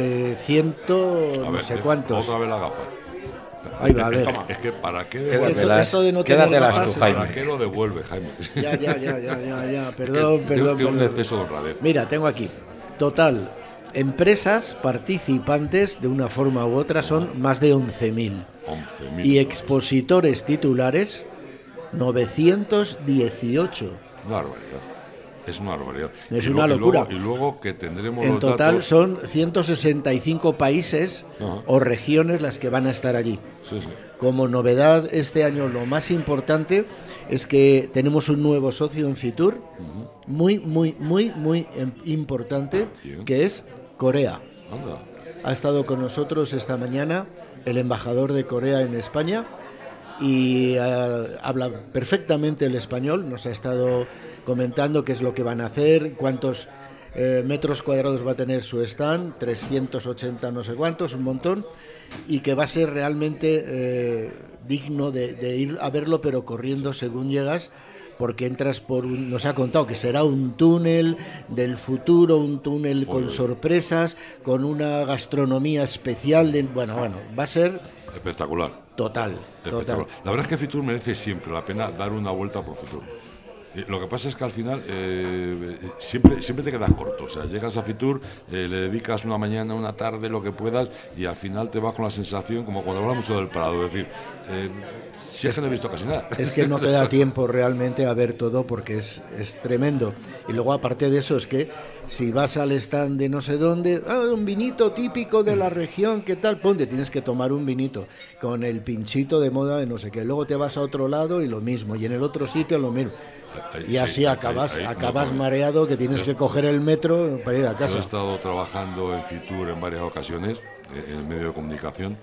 no sé cuántos. Otra vez la gafa. Ahí va, a ver. Es que ¿para qué esto de no tener gafas, tú, Jaime? ¿Para qué lo devuelve, Jaime? Ya. Perdón. Tengo un exceso de honradez. Mira, tengo aquí. Total, empresas participantes de una forma u otra son más de 11.000. Y expositores titulares, 918. Una barbaridad. Es una barbaridad. Es una locura. Y luego que tendremos en total son 165 países o regiones las que van a estar allí. Sí. Como novedad este año, lo más importante es que tenemos un nuevo socio en Fitur, muy importante, que es Corea. Ha estado con nosotros esta mañana el embajador de Corea en España y habla perfectamente el español. Nos ha estado comentando qué es lo que van a hacer, cuántos metros cuadrados va a tener su stand, 380 no sé cuántos, un montón, y que va a ser realmente digno de ir a verlo, pero corriendo según llegas, porque entras nos ha contado que será un túnel del futuro, un túnel con sorpresas, con una gastronomía especial, bueno, va a ser espectacular. Total. La verdad es que Fitur merece siempre la pena dar una vuelta por Fitur. Lo que pasa es que al final siempre te quedas corto, o sea, llegas a Fitur, le dedicas una mañana, una tarde, lo que puedas, y al final te vas con la sensación, como cuando hablamos del Prado, es decir, si es que no he visto casi nada. Es que no te da tiempo realmente a ver todo porque es tremendo. Y luego, aparte de eso, es que Si vas al stand de no sé dónde, un vinito típico de la región, ¿qué tal? Ponte, tienes que tomar un vinito con el pinchito de moda de no sé qué. Luego te vas a otro lado y lo mismo, y en el otro sitio lo mismo. Y así acabas mareado, que tienes que coger el metro para ir a casa. Yo he estado trabajando en Fitur en varias ocasiones, en el medio de comunicación,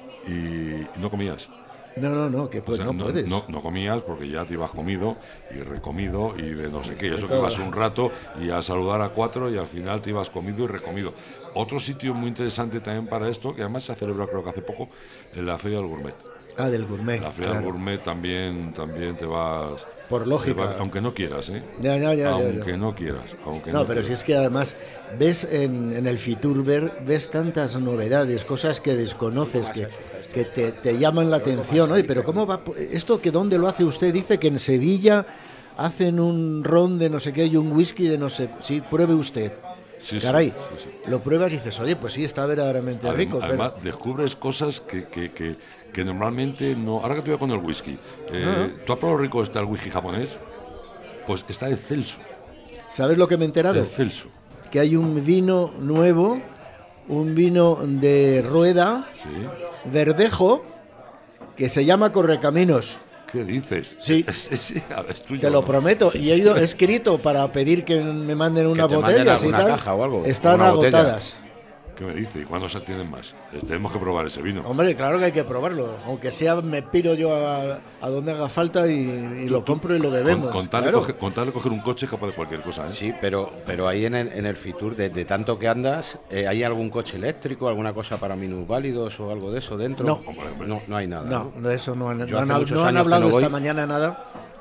y no comías. No, que pues, o sea, no puedes. No comías porque ya te ibas comido y recomido y de no sé qué. Eso que ibas un rato y a saludar a 4 y al final te ibas comido y recomido. Otro sitio muy interesante también para esto, que además se ha celebrado creo que hace poco, en la Feria del Gourmet. Del Gourmet. La Feria del Gourmet también te vas... Por lógica. Aunque no quieras, ¿eh? Ya. No quieras. Pero si es que además ves en el Fitur, ves tantas novedades, cosas que desconoces, que te llaman la atención. Oye, pero ¿cómo va esto? ¿Que dónde lo hace usted? Dice que en Sevilla hacen un ron de no sé qué y un whisky de no sé... Sí, pruebe usted. Sí, caray, sí. Lo pruebas y dices, oye, pues sí, está verdaderamente rico. Además, descubres cosas que normalmente no... Ahora que te voy con el whisky, ¿tú has probado rico el whisky japonés? Pues está el Celso. ¿Sabes lo que me he enterado? El Celso. Que hay un vino nuevo, un vino de Rueda, verdejo, que se llama Correcaminos. ¿Qué dices? Sí, es tuyo, te lo prometo. Y he ido escrito para pedir que me manden unas botellas y tal. Caja o algo, están agotadas. ¿Qué me dice? ¿Y cuándo se tienen más? Tenemos que probar ese vino. Hombre, claro que hay que probarlo. Aunque sea, me piro yo a donde haga falta y lo compro y lo bebemos. Con tal de coger un coche es capaz de cualquier cosa, ¿eh? Sí, pero ahí en el Fitur, de tanto que andas, ¿hay algún coche eléctrico, alguna cosa para minusválidos o algo de eso dentro? No hay nada. No, de eso no han hablado esta mañana nada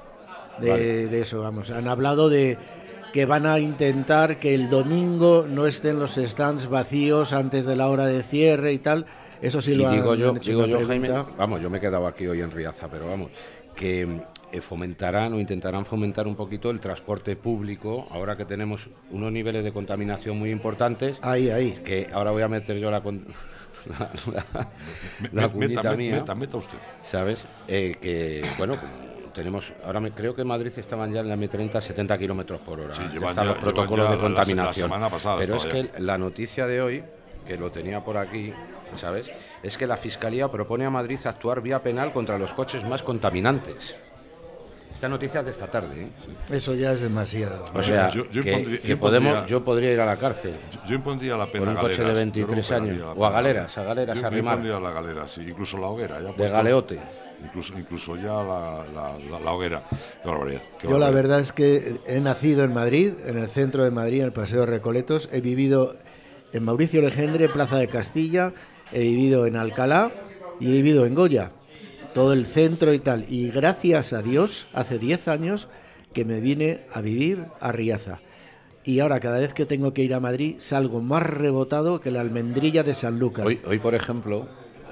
de eso, vamos. Han hablado de que van a intentar que el domingo no estén los stands vacíos antes de la hora de cierre y tal. Eso sí lo han hecho. Digo yo, Jaime, vamos, yo me he quedado aquí hoy en Riaza, pero vamos, que fomentarán o intentarán fomentar un poquito el transporte público, ahora que tenemos unos niveles de contaminación muy importantes. Ahí. Que ahora voy a meter yo la cuñita mía. Meta usted. ¿Sabes? Que, bueno... Tenemos, creo que en Madrid estaban ya en la M30 70 kilómetros por hora. Sí, están los protocolos de contaminación. La semana pasada. Pero es que la noticia de hoy, que lo tenía por aquí, ¿sabes? Es que la Fiscalía propone a Madrid actuar vía penal contra los coches más contaminantes. Esta noticia es de esta tarde, ¿eh? Eso ya es demasiado. O sea, yo podría ir a la cárcel. Yo impondría la pena por un coche de 23 años. O a galeras, yo arrimar. Yo impondría la galera, sí. Incluso la hoguera. Ya de galeote. Incluso ya la hoguera. Qué barbaridad. Yo la verdad es que he nacido en Madrid, en el centro de Madrid, en el Paseo de Recoletos. He vivido en Mauricio Legendre, Plaza de Castilla. He vivido en Alcalá y he vivido en Goya. Todo el centro y tal. Y gracias a Dios, hace 10 años que me vine a vivir a Riaza. Y ahora cada vez que tengo que ir a Madrid salgo más rebotado que la almendrilla de Sanlúcar. Hoy por ejemplo,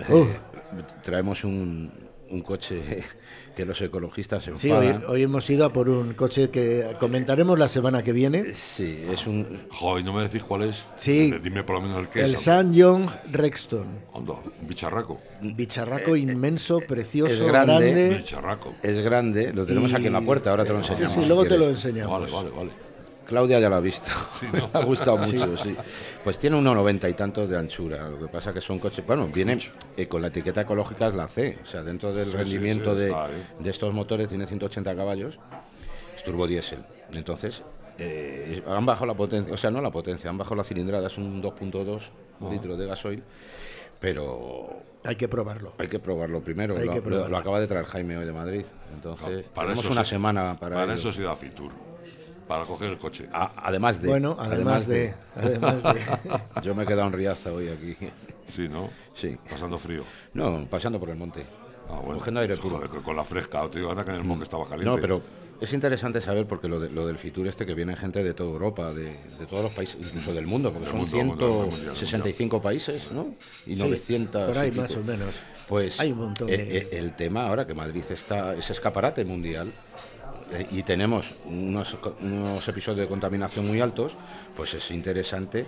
traemos un coche que los ecologistas se enfadan. Sí, hoy hemos ido a por un coche que comentaremos la semana que viene. Sí, es un... Joder, ¿no me decís cuál es? Sí. Dime por lo menos el que es. El St. John Rexton. Anda, un bicharraco. Un bicharraco inmenso, precioso, es grande. Bicharraco. Es grande, lo tenemos aquí en la puerta, ahora te lo enseñamos. Sí, luego te lo enseñamos. Vale. Claudia ya lo ha visto, sí, ¿no? Me ha gustado mucho, sí. Pues tiene 1,90 y tantos de anchura, lo que pasa que son coches, bueno, viene con la etiqueta ecológica es la C, o sea, dentro del rendimiento de estos motores tiene 180 caballos, es turbo diésel, entonces han bajado la potencia, o sea, no la potencia, han bajado la cilindrada, es un 2.2 litros de gasoil, pero... Hay que probarlo. Hay que probarlo primero, lo acaba de traer Jaime hoy de Madrid, entonces tenemos una semana para eso. Eso ha Fitur. Para coger el coche. Además de... Bueno, además de... Yo me he quedado en Riaza hoy aquí. Sí, ¿no? Sí. ¿Pasando frío? No, paseando por el monte. Bueno. Cogiendo aire puro. Joder, con la fresca, tío, anda que en el monte estaba caliente. No, pero es interesante saber porque lo del Fitur que viene gente de toda Europa, de todos los países, incluso del mundo, porque son 165 países, ¿no? Y 900... por ahí más o menos. Pues hay un montón el tema ahora que Madrid es escaparate mundial, y tenemos unos episodios de contaminación muy altos, pues es interesante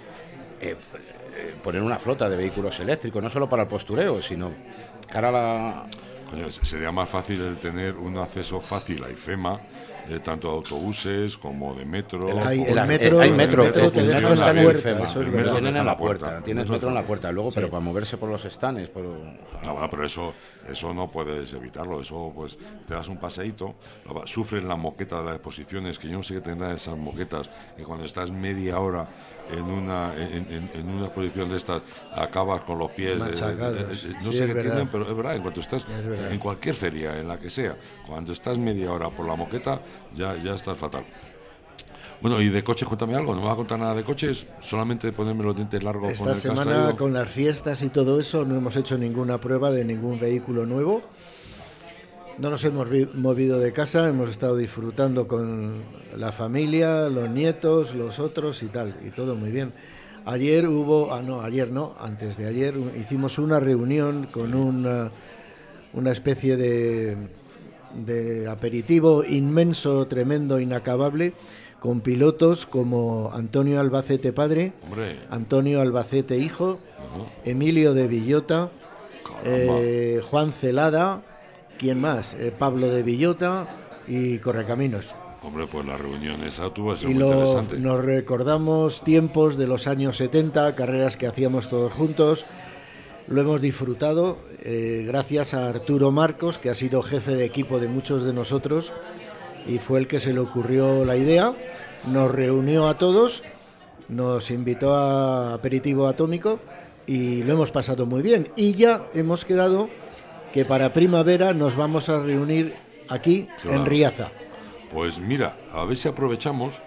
poner una flota de vehículos eléctricos, no solo para el postureo, sino cara Coño, sería más fácil el tener un acceso fácil a IFEMA, tanto de autobuses como de metro. Hay metro te deja en la puerta, eso es verdad. Tienen en la puerta, tienes metro en la puerta. Luego, pero para moverse por los stands... No, pero eso no puedes evitarlo. Eso, pues, te das un paseíto, sufres la moqueta de las exposiciones, que yo no sé qué tendrán esas moquetas, que cuando estás media hora en una exposición de estas, acabas con los pies machacados. No sé qué tienen, pero es verdad, en cuanto estás en cualquier feria, en la que sea, cuando estás media hora por la moqueta, ya estás fatal. Bueno, y de coches, cuéntame algo. No me vas a contar nada de coches, solamente ponerme los dientes largos. Esta semana, con las fiestas y todo eso, no hemos hecho ninguna prueba de ningún vehículo nuevo. No nos hemos movido de casa, hemos estado disfrutando con la familia, los nietos, los otros y tal, y todo muy bien. Ayer antes de ayer hicimos una reunión con una especie de aperitivo inmenso, tremendo, inacabable, con pilotos como Antonio Albacete padre, Antonio Albacete hijo, Emilio de Villota, Juan Celada, ¿quién más? Pablo de Villota y Correcaminos. Hombre, pues la reunión esa tuvo a ser muy interesante. Nos recordamos tiempos de los años 70, carreras que hacíamos todos juntos. Lo hemos disfrutado gracias a Arturo Marcos, que ha sido jefe de equipo de muchos de nosotros y fue el que se le ocurrió la idea. Nos reunió a todos, nos invitó a aperitivo atómico y lo hemos pasado muy bien. Y ya hemos quedado que para primavera nos vamos a reunir aquí en Riaza. Pues mira, a ver si aprovechamos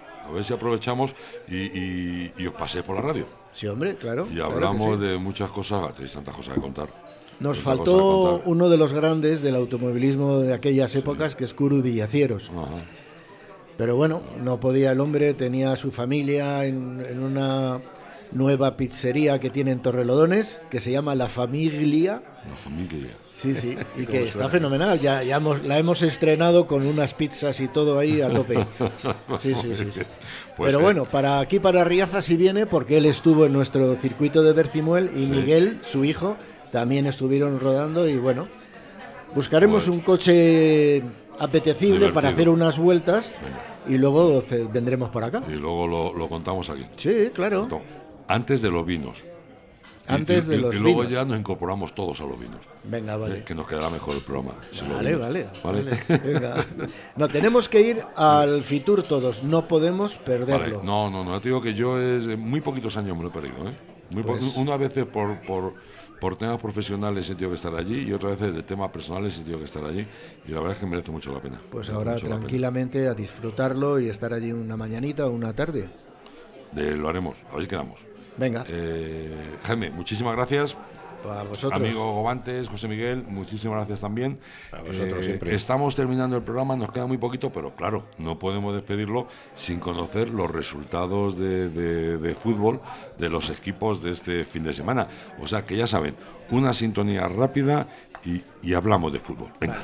y os pasé por la radio. Sí, hombre, claro. Y hablamos de muchas cosas, tenéis tantas cosas que contar. Nos faltó uno de los grandes del automovilismo de aquellas épocas, que es Curu Villacieros. Ajá. Pero bueno, no podía el hombre, tenía a su familia en una nueva pizzería que tiene en Torrelodones, que se llama La Famiglia. La Famiglia. Sí, y que está fenomenal. Ya la hemos estrenado con unas pizzas y todo ahí a tope. Sí. Pues pero bueno, para Riaza sí viene, porque él estuvo en nuestro circuito de Bercimuel y Miguel, su hijo, también estuvieron rodando y bueno, buscaremos un coche apetecible divertido para hacer unas vueltas. Venga. Y luego vendremos por acá. Y luego lo contamos aquí. Sí, claro. Antes de los vinos. Y luego ya nos incorporamos todos a los vinos. Venga, vale. Que nos quedará mejor el programa. Vale. Venga. No, tenemos que ir al Fitur todos, no podemos perderlo. Vale. No, te digo que yo muy poquitos años me lo he perdido, Unas veces por temas profesionales he tenido que estar allí y otras veces de temas personales he tenido que estar allí y la verdad es que merece mucho la pena. Pues ahora tranquilamente a disfrutarlo y estar allí una mañanita o una tarde. Lo haremos, a ver si quedamos. Venga. Jaime, muchísimas gracias. A vosotros. Amigo Gobantes, José Miguel, muchísimas gracias también. A vosotros siempre. Estamos terminando el programa, nos queda muy poquito, pero claro, no podemos despedirlo sin conocer los resultados de fútbol de los equipos de este fin de semana. O sea que ya saben, una sintonía rápida y hablamos de fútbol. Venga.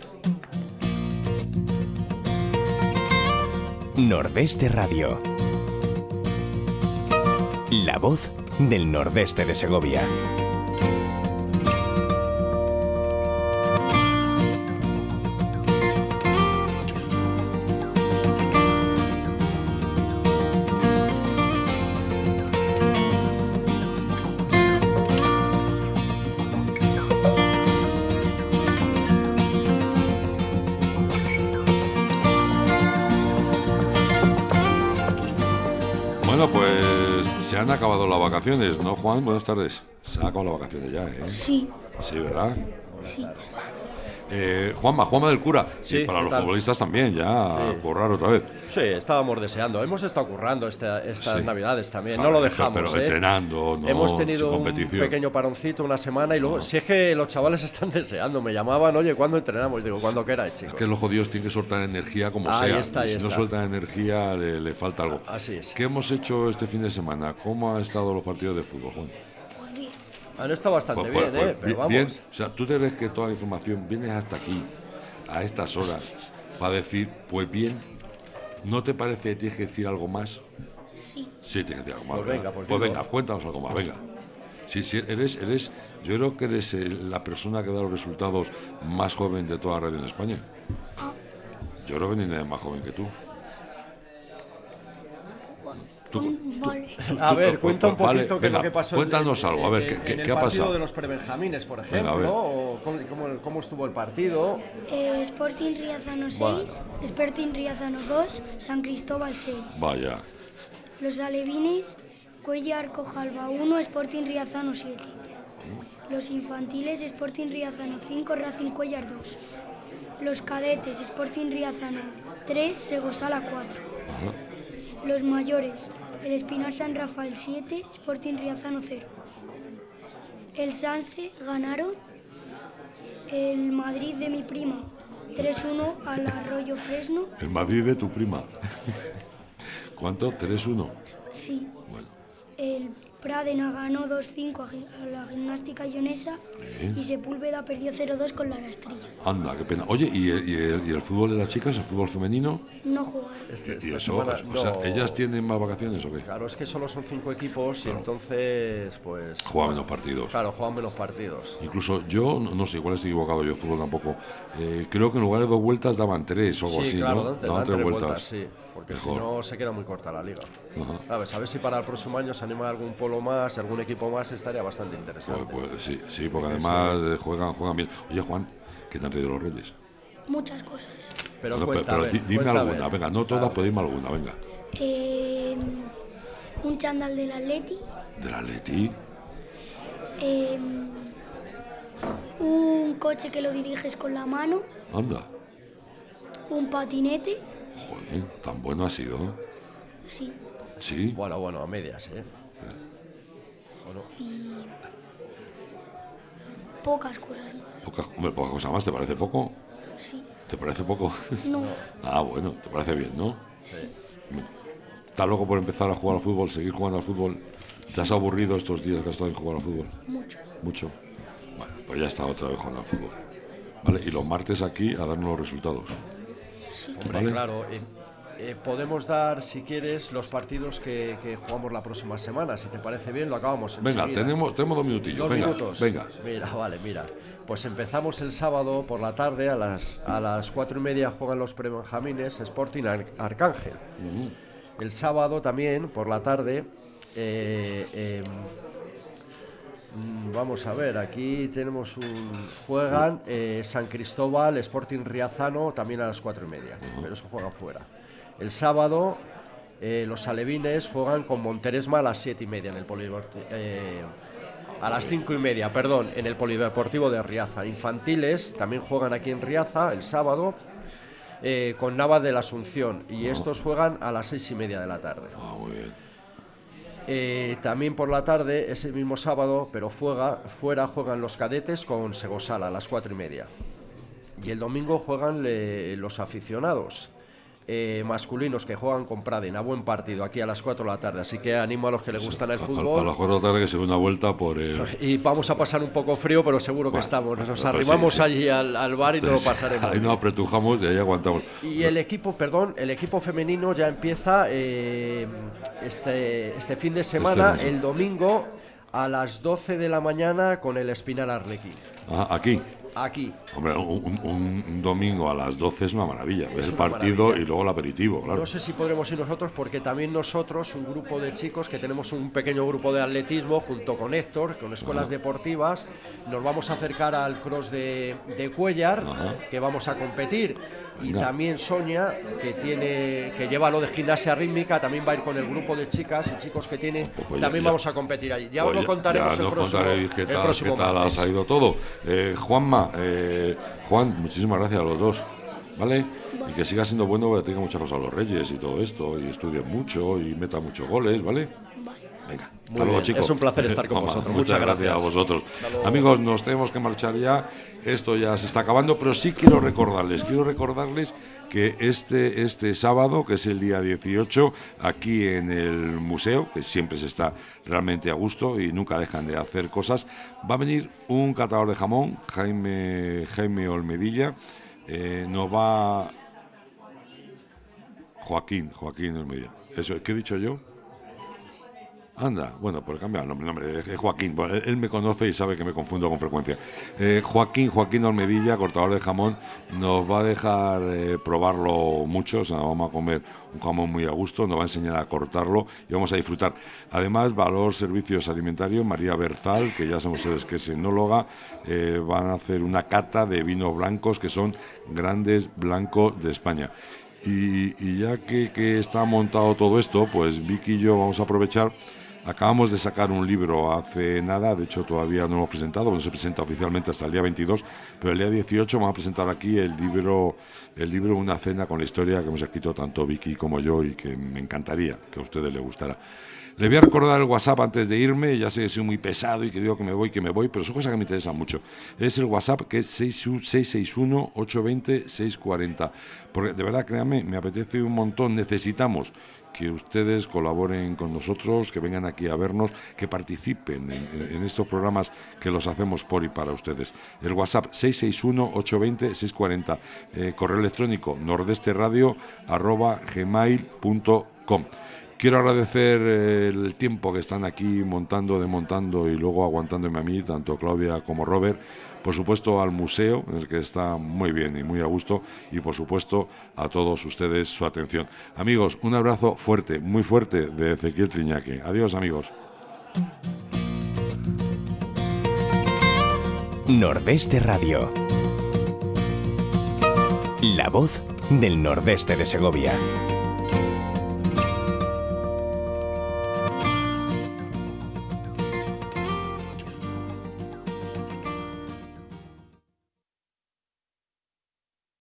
Nordeste Radio. La voz del nordeste de Segovia. Bueno, pues se han acabado las vacaciones, ¿no, Juan? Buenas tardes. Se han acabado las vacaciones ya, ¿eh? Sí. Sí, ¿verdad? Sí. Juanma del Cura, sí, y para los futbolistas también, ya currar otra vez. Sí, estábamos deseando, hemos estado currando estas Navidades también, no lo dejamos. Pero entrenando, no, hemos tenido un pequeño paroncito, una semana, y luego, si es que los chavales están deseando, me llamaban, oye, ¿cuándo entrenamos? Digo, cuando queráis, chicos. Es que los jodidos tienen que soltar energía como sea, si no sueltan energía le falta algo. Así es. ¿Qué hemos hecho este fin de semana? ¿Cómo han estado los partidos de fútbol, Juan? Han estado bastante bien, pero vamos. Bien, o sea, ¿tú te crees que toda la información vienes hasta aquí, a estas horas, para decir, pues bien, ¿no te parece que tienes que decir algo más? Sí. Sí, tienes que decir algo más. Pues venga, cuéntanos algo más, venga. Sí, yo creo que eres la persona que da los resultados más joven de toda la radio en España. Yo creo que ni nadie es más joven que tú. A ver, cuenta un poquito qué es lo que pasó. Cuéntanos algo, a ver, ¿qué ha pasado? En el partido de los prebenjamines, por ejemplo, o cómo estuvo el partido. Sporting Riazano 6, Sporting Riazano 2, San Cristóbal 6. Vaya. Los alevines, Cuellar Cojalba 1, Sporting Riazano 7. Los infantiles, Sporting Riazano 5, Racing Cuellar 2. Los cadetes, Sporting Riazano 3, Segosala 4. Ajá. Los mayores, el Espinar San Rafael 7, Sporting Riazano 0. El Sanse ganaron, el Madrid de mi prima 3-1 al Arroyo Fresno. El Madrid de tu prima. ¿Cuánto? ¿3-1? Sí. Bueno. El Pradena ganó 2-5 a la Gimnástica Leonesa y Sepúlveda perdió 0-2 con la Rastrilla. Anda, qué pena. Oye, ¿y el fútbol de las chicas, el fútbol femenino? No jugaron. ¿Y eso? O sea, ¿ellas tienen más vacaciones o qué? Claro, es que solo son 5 equipos y entonces, pues... Juegan menos partidos. Claro, juegan menos partidos. Incluso yo, no sé, igual estoy equivocado, yo fútbol tampoco. Creo que en lugar de 2 vueltas daban 3 o algo así, claro, ¿no? Daban 3 vueltas, sí. Porque mejor. Si no se queda muy corta la liga. A ver si para el próximo año se anima algún polo más, algún equipo más, estaría bastante interesante. Pues sí, porque además juegan bien. Oye, Juan, ¿qué te han traído los Reyes? Muchas cosas. Pero dime alguna, venga, no todas, pero dime alguna, venga. Un chándal del Atleti. ¿Del Atleti? Un coche que lo diriges con la mano. Anda. Un patinete. Joder, tan bueno ha sido. Sí. ¿Sí? Bueno, a medias, ¿eh? Bueno. Y pocas cosas más. Pocas cosas más, ¿te parece poco? Sí. ¿Te parece poco? No. Bueno, te parece bien, ¿no? Sí. ¿Estás loco por empezar a jugar al fútbol, seguir jugando al fútbol? ¿Te has aburrido estos días que has estado en jugar al fútbol? Mucho. Bueno, pues ya está otra vez jugando al fútbol. ¿Vale? Y los martes aquí a darnos los resultados. Sí. Hombre, ¿vale? Claro. Podemos dar, si quieres, los partidos que jugamos la próxima semana. Si te parece bien, lo acabamos enseguida. Venga, tenemos 2 minutillos. 2 minutos. Venga. Mira. Pues empezamos el sábado por la tarde, a las 4:30 juegan los prebenjamines Sporting Arcángel. El sábado también, por la tarde, vamos a ver, aquí tenemos juegan San Cristóbal, Sporting Riazano, también a las 4:30, pero eso juegan fuera. El sábado, los alevines juegan con Monteresma a las 7:30 en el polideportivo. A las 5:30, perdón, en el polideportivo de Riaza. Infantiles también juegan aquí en Riaza el sábado con Navas de la Asunción y estos juegan a las 6:30 de la tarde. Muy bien. También por la tarde, ese mismo sábado, pero fuera juegan los cadetes con Segosala a las 4:30. Y el domingo juegan los aficionados masculinos que juegan con Pradena. Buen partido aquí a las 4 de la tarde. Así que animo a los que les gustan el fútbol. A las 4 de la tarde que se ve una vuelta por el... Y vamos a pasar un poco frío, pero seguro que estamos. Nos arrimamos allí al bar y no lo pasaremos. Ahí nos apretujamos y ahí aguantamos. Y el equipo femenino ya empieza este fin de semana, el domingo, a las 12 de la mañana con el Espinar Arlequín. Aquí. Aquí. Hombre, un domingo a las 12 es una maravilla. Ves el partido maravilla. Y luego el aperitivo, claro. No sé si podremos ir nosotros, porque también nosotros, un grupo de chicos que tenemos un pequeño grupo de atletismo junto con Héctor, con escuelas deportivas, nos vamos a acercar al cross de Cuellar, que vamos a competir. Y también Sonia, que lleva lo de gimnasia rítmica, también va a ir con el grupo de chicas y chicos que tiene, también vamos a competir allí. Ya os lo contaremos el próximo qué tal ha salido todo. Juan, muchísimas gracias a los dos, ¿vale? Y que siga siendo bueno, que tenga muchas cosas a los Reyes y todo esto, y estudie mucho y meta muchos goles, ¿vale? Venga, hasta luego, chicos. Es un placer estar con vosotros. Muchas gracias a vosotros. Amigos, nos tenemos que marchar ya. Esto ya se está acabando, pero sí quiero recordarles que este sábado, que es el día 18, aquí en el museo, que siempre se está realmente a gusto y nunca dejan de hacer cosas, va a venir un catador de jamón, Jaime Olmedilla, nos va... Joaquín Olmedilla. Eso, ¿qué he dicho yo? Anda, bueno, pues cambia el nombre, es Joaquín, bueno, él me conoce y sabe que me confundo con frecuencia. Joaquín Olmedilla, cortador de jamón, nos va a dejar probarlo mucho, o sea, vamos a comer un jamón muy a gusto, nos va a enseñar a cortarlo y vamos a disfrutar. Además, Valor Servicios Alimentarios, María Berzal, que ya saben ustedes que es enóloga, van a hacer una cata de vinos blancos que son grandes blancos de España. Y ya que está montado todo esto, pues Vicky y yo vamos a aprovechar. Acabamos de sacar un libro hace nada, de hecho todavía no lo hemos presentado, no se presenta oficialmente hasta el día 22, pero el día 18 vamos a presentar aquí el libro Una cena con la historia, que hemos escrito tanto Vicky como yo y que me encantaría que a ustedes les gustara. Les voy a recordar el WhatsApp antes de irme, ya sé que soy muy pesado y que digo que me voy, pero son cosas que me interesan mucho. Es el WhatsApp que es 661-820-640, porque de verdad, créanme, me apetece un montón, necesitamos que ustedes colaboren con nosotros, que vengan aquí a vernos, que participen en estos programas que los hacemos por y para ustedes. El WhatsApp 661-820-640, correo electrónico nordesteradio@gmail.com. Quiero agradecer el tiempo que están aquí montando, desmontando y luego aguantándome a mí, tanto Claudia como Robert. Por supuesto al museo, en el que está muy bien y muy a gusto, y por supuesto a todos ustedes su atención. Amigos, un abrazo fuerte, muy fuerte, de Ezequiel Triñaque. Adiós, amigos. Nordeste Radio. La voz del nordeste de Segovia.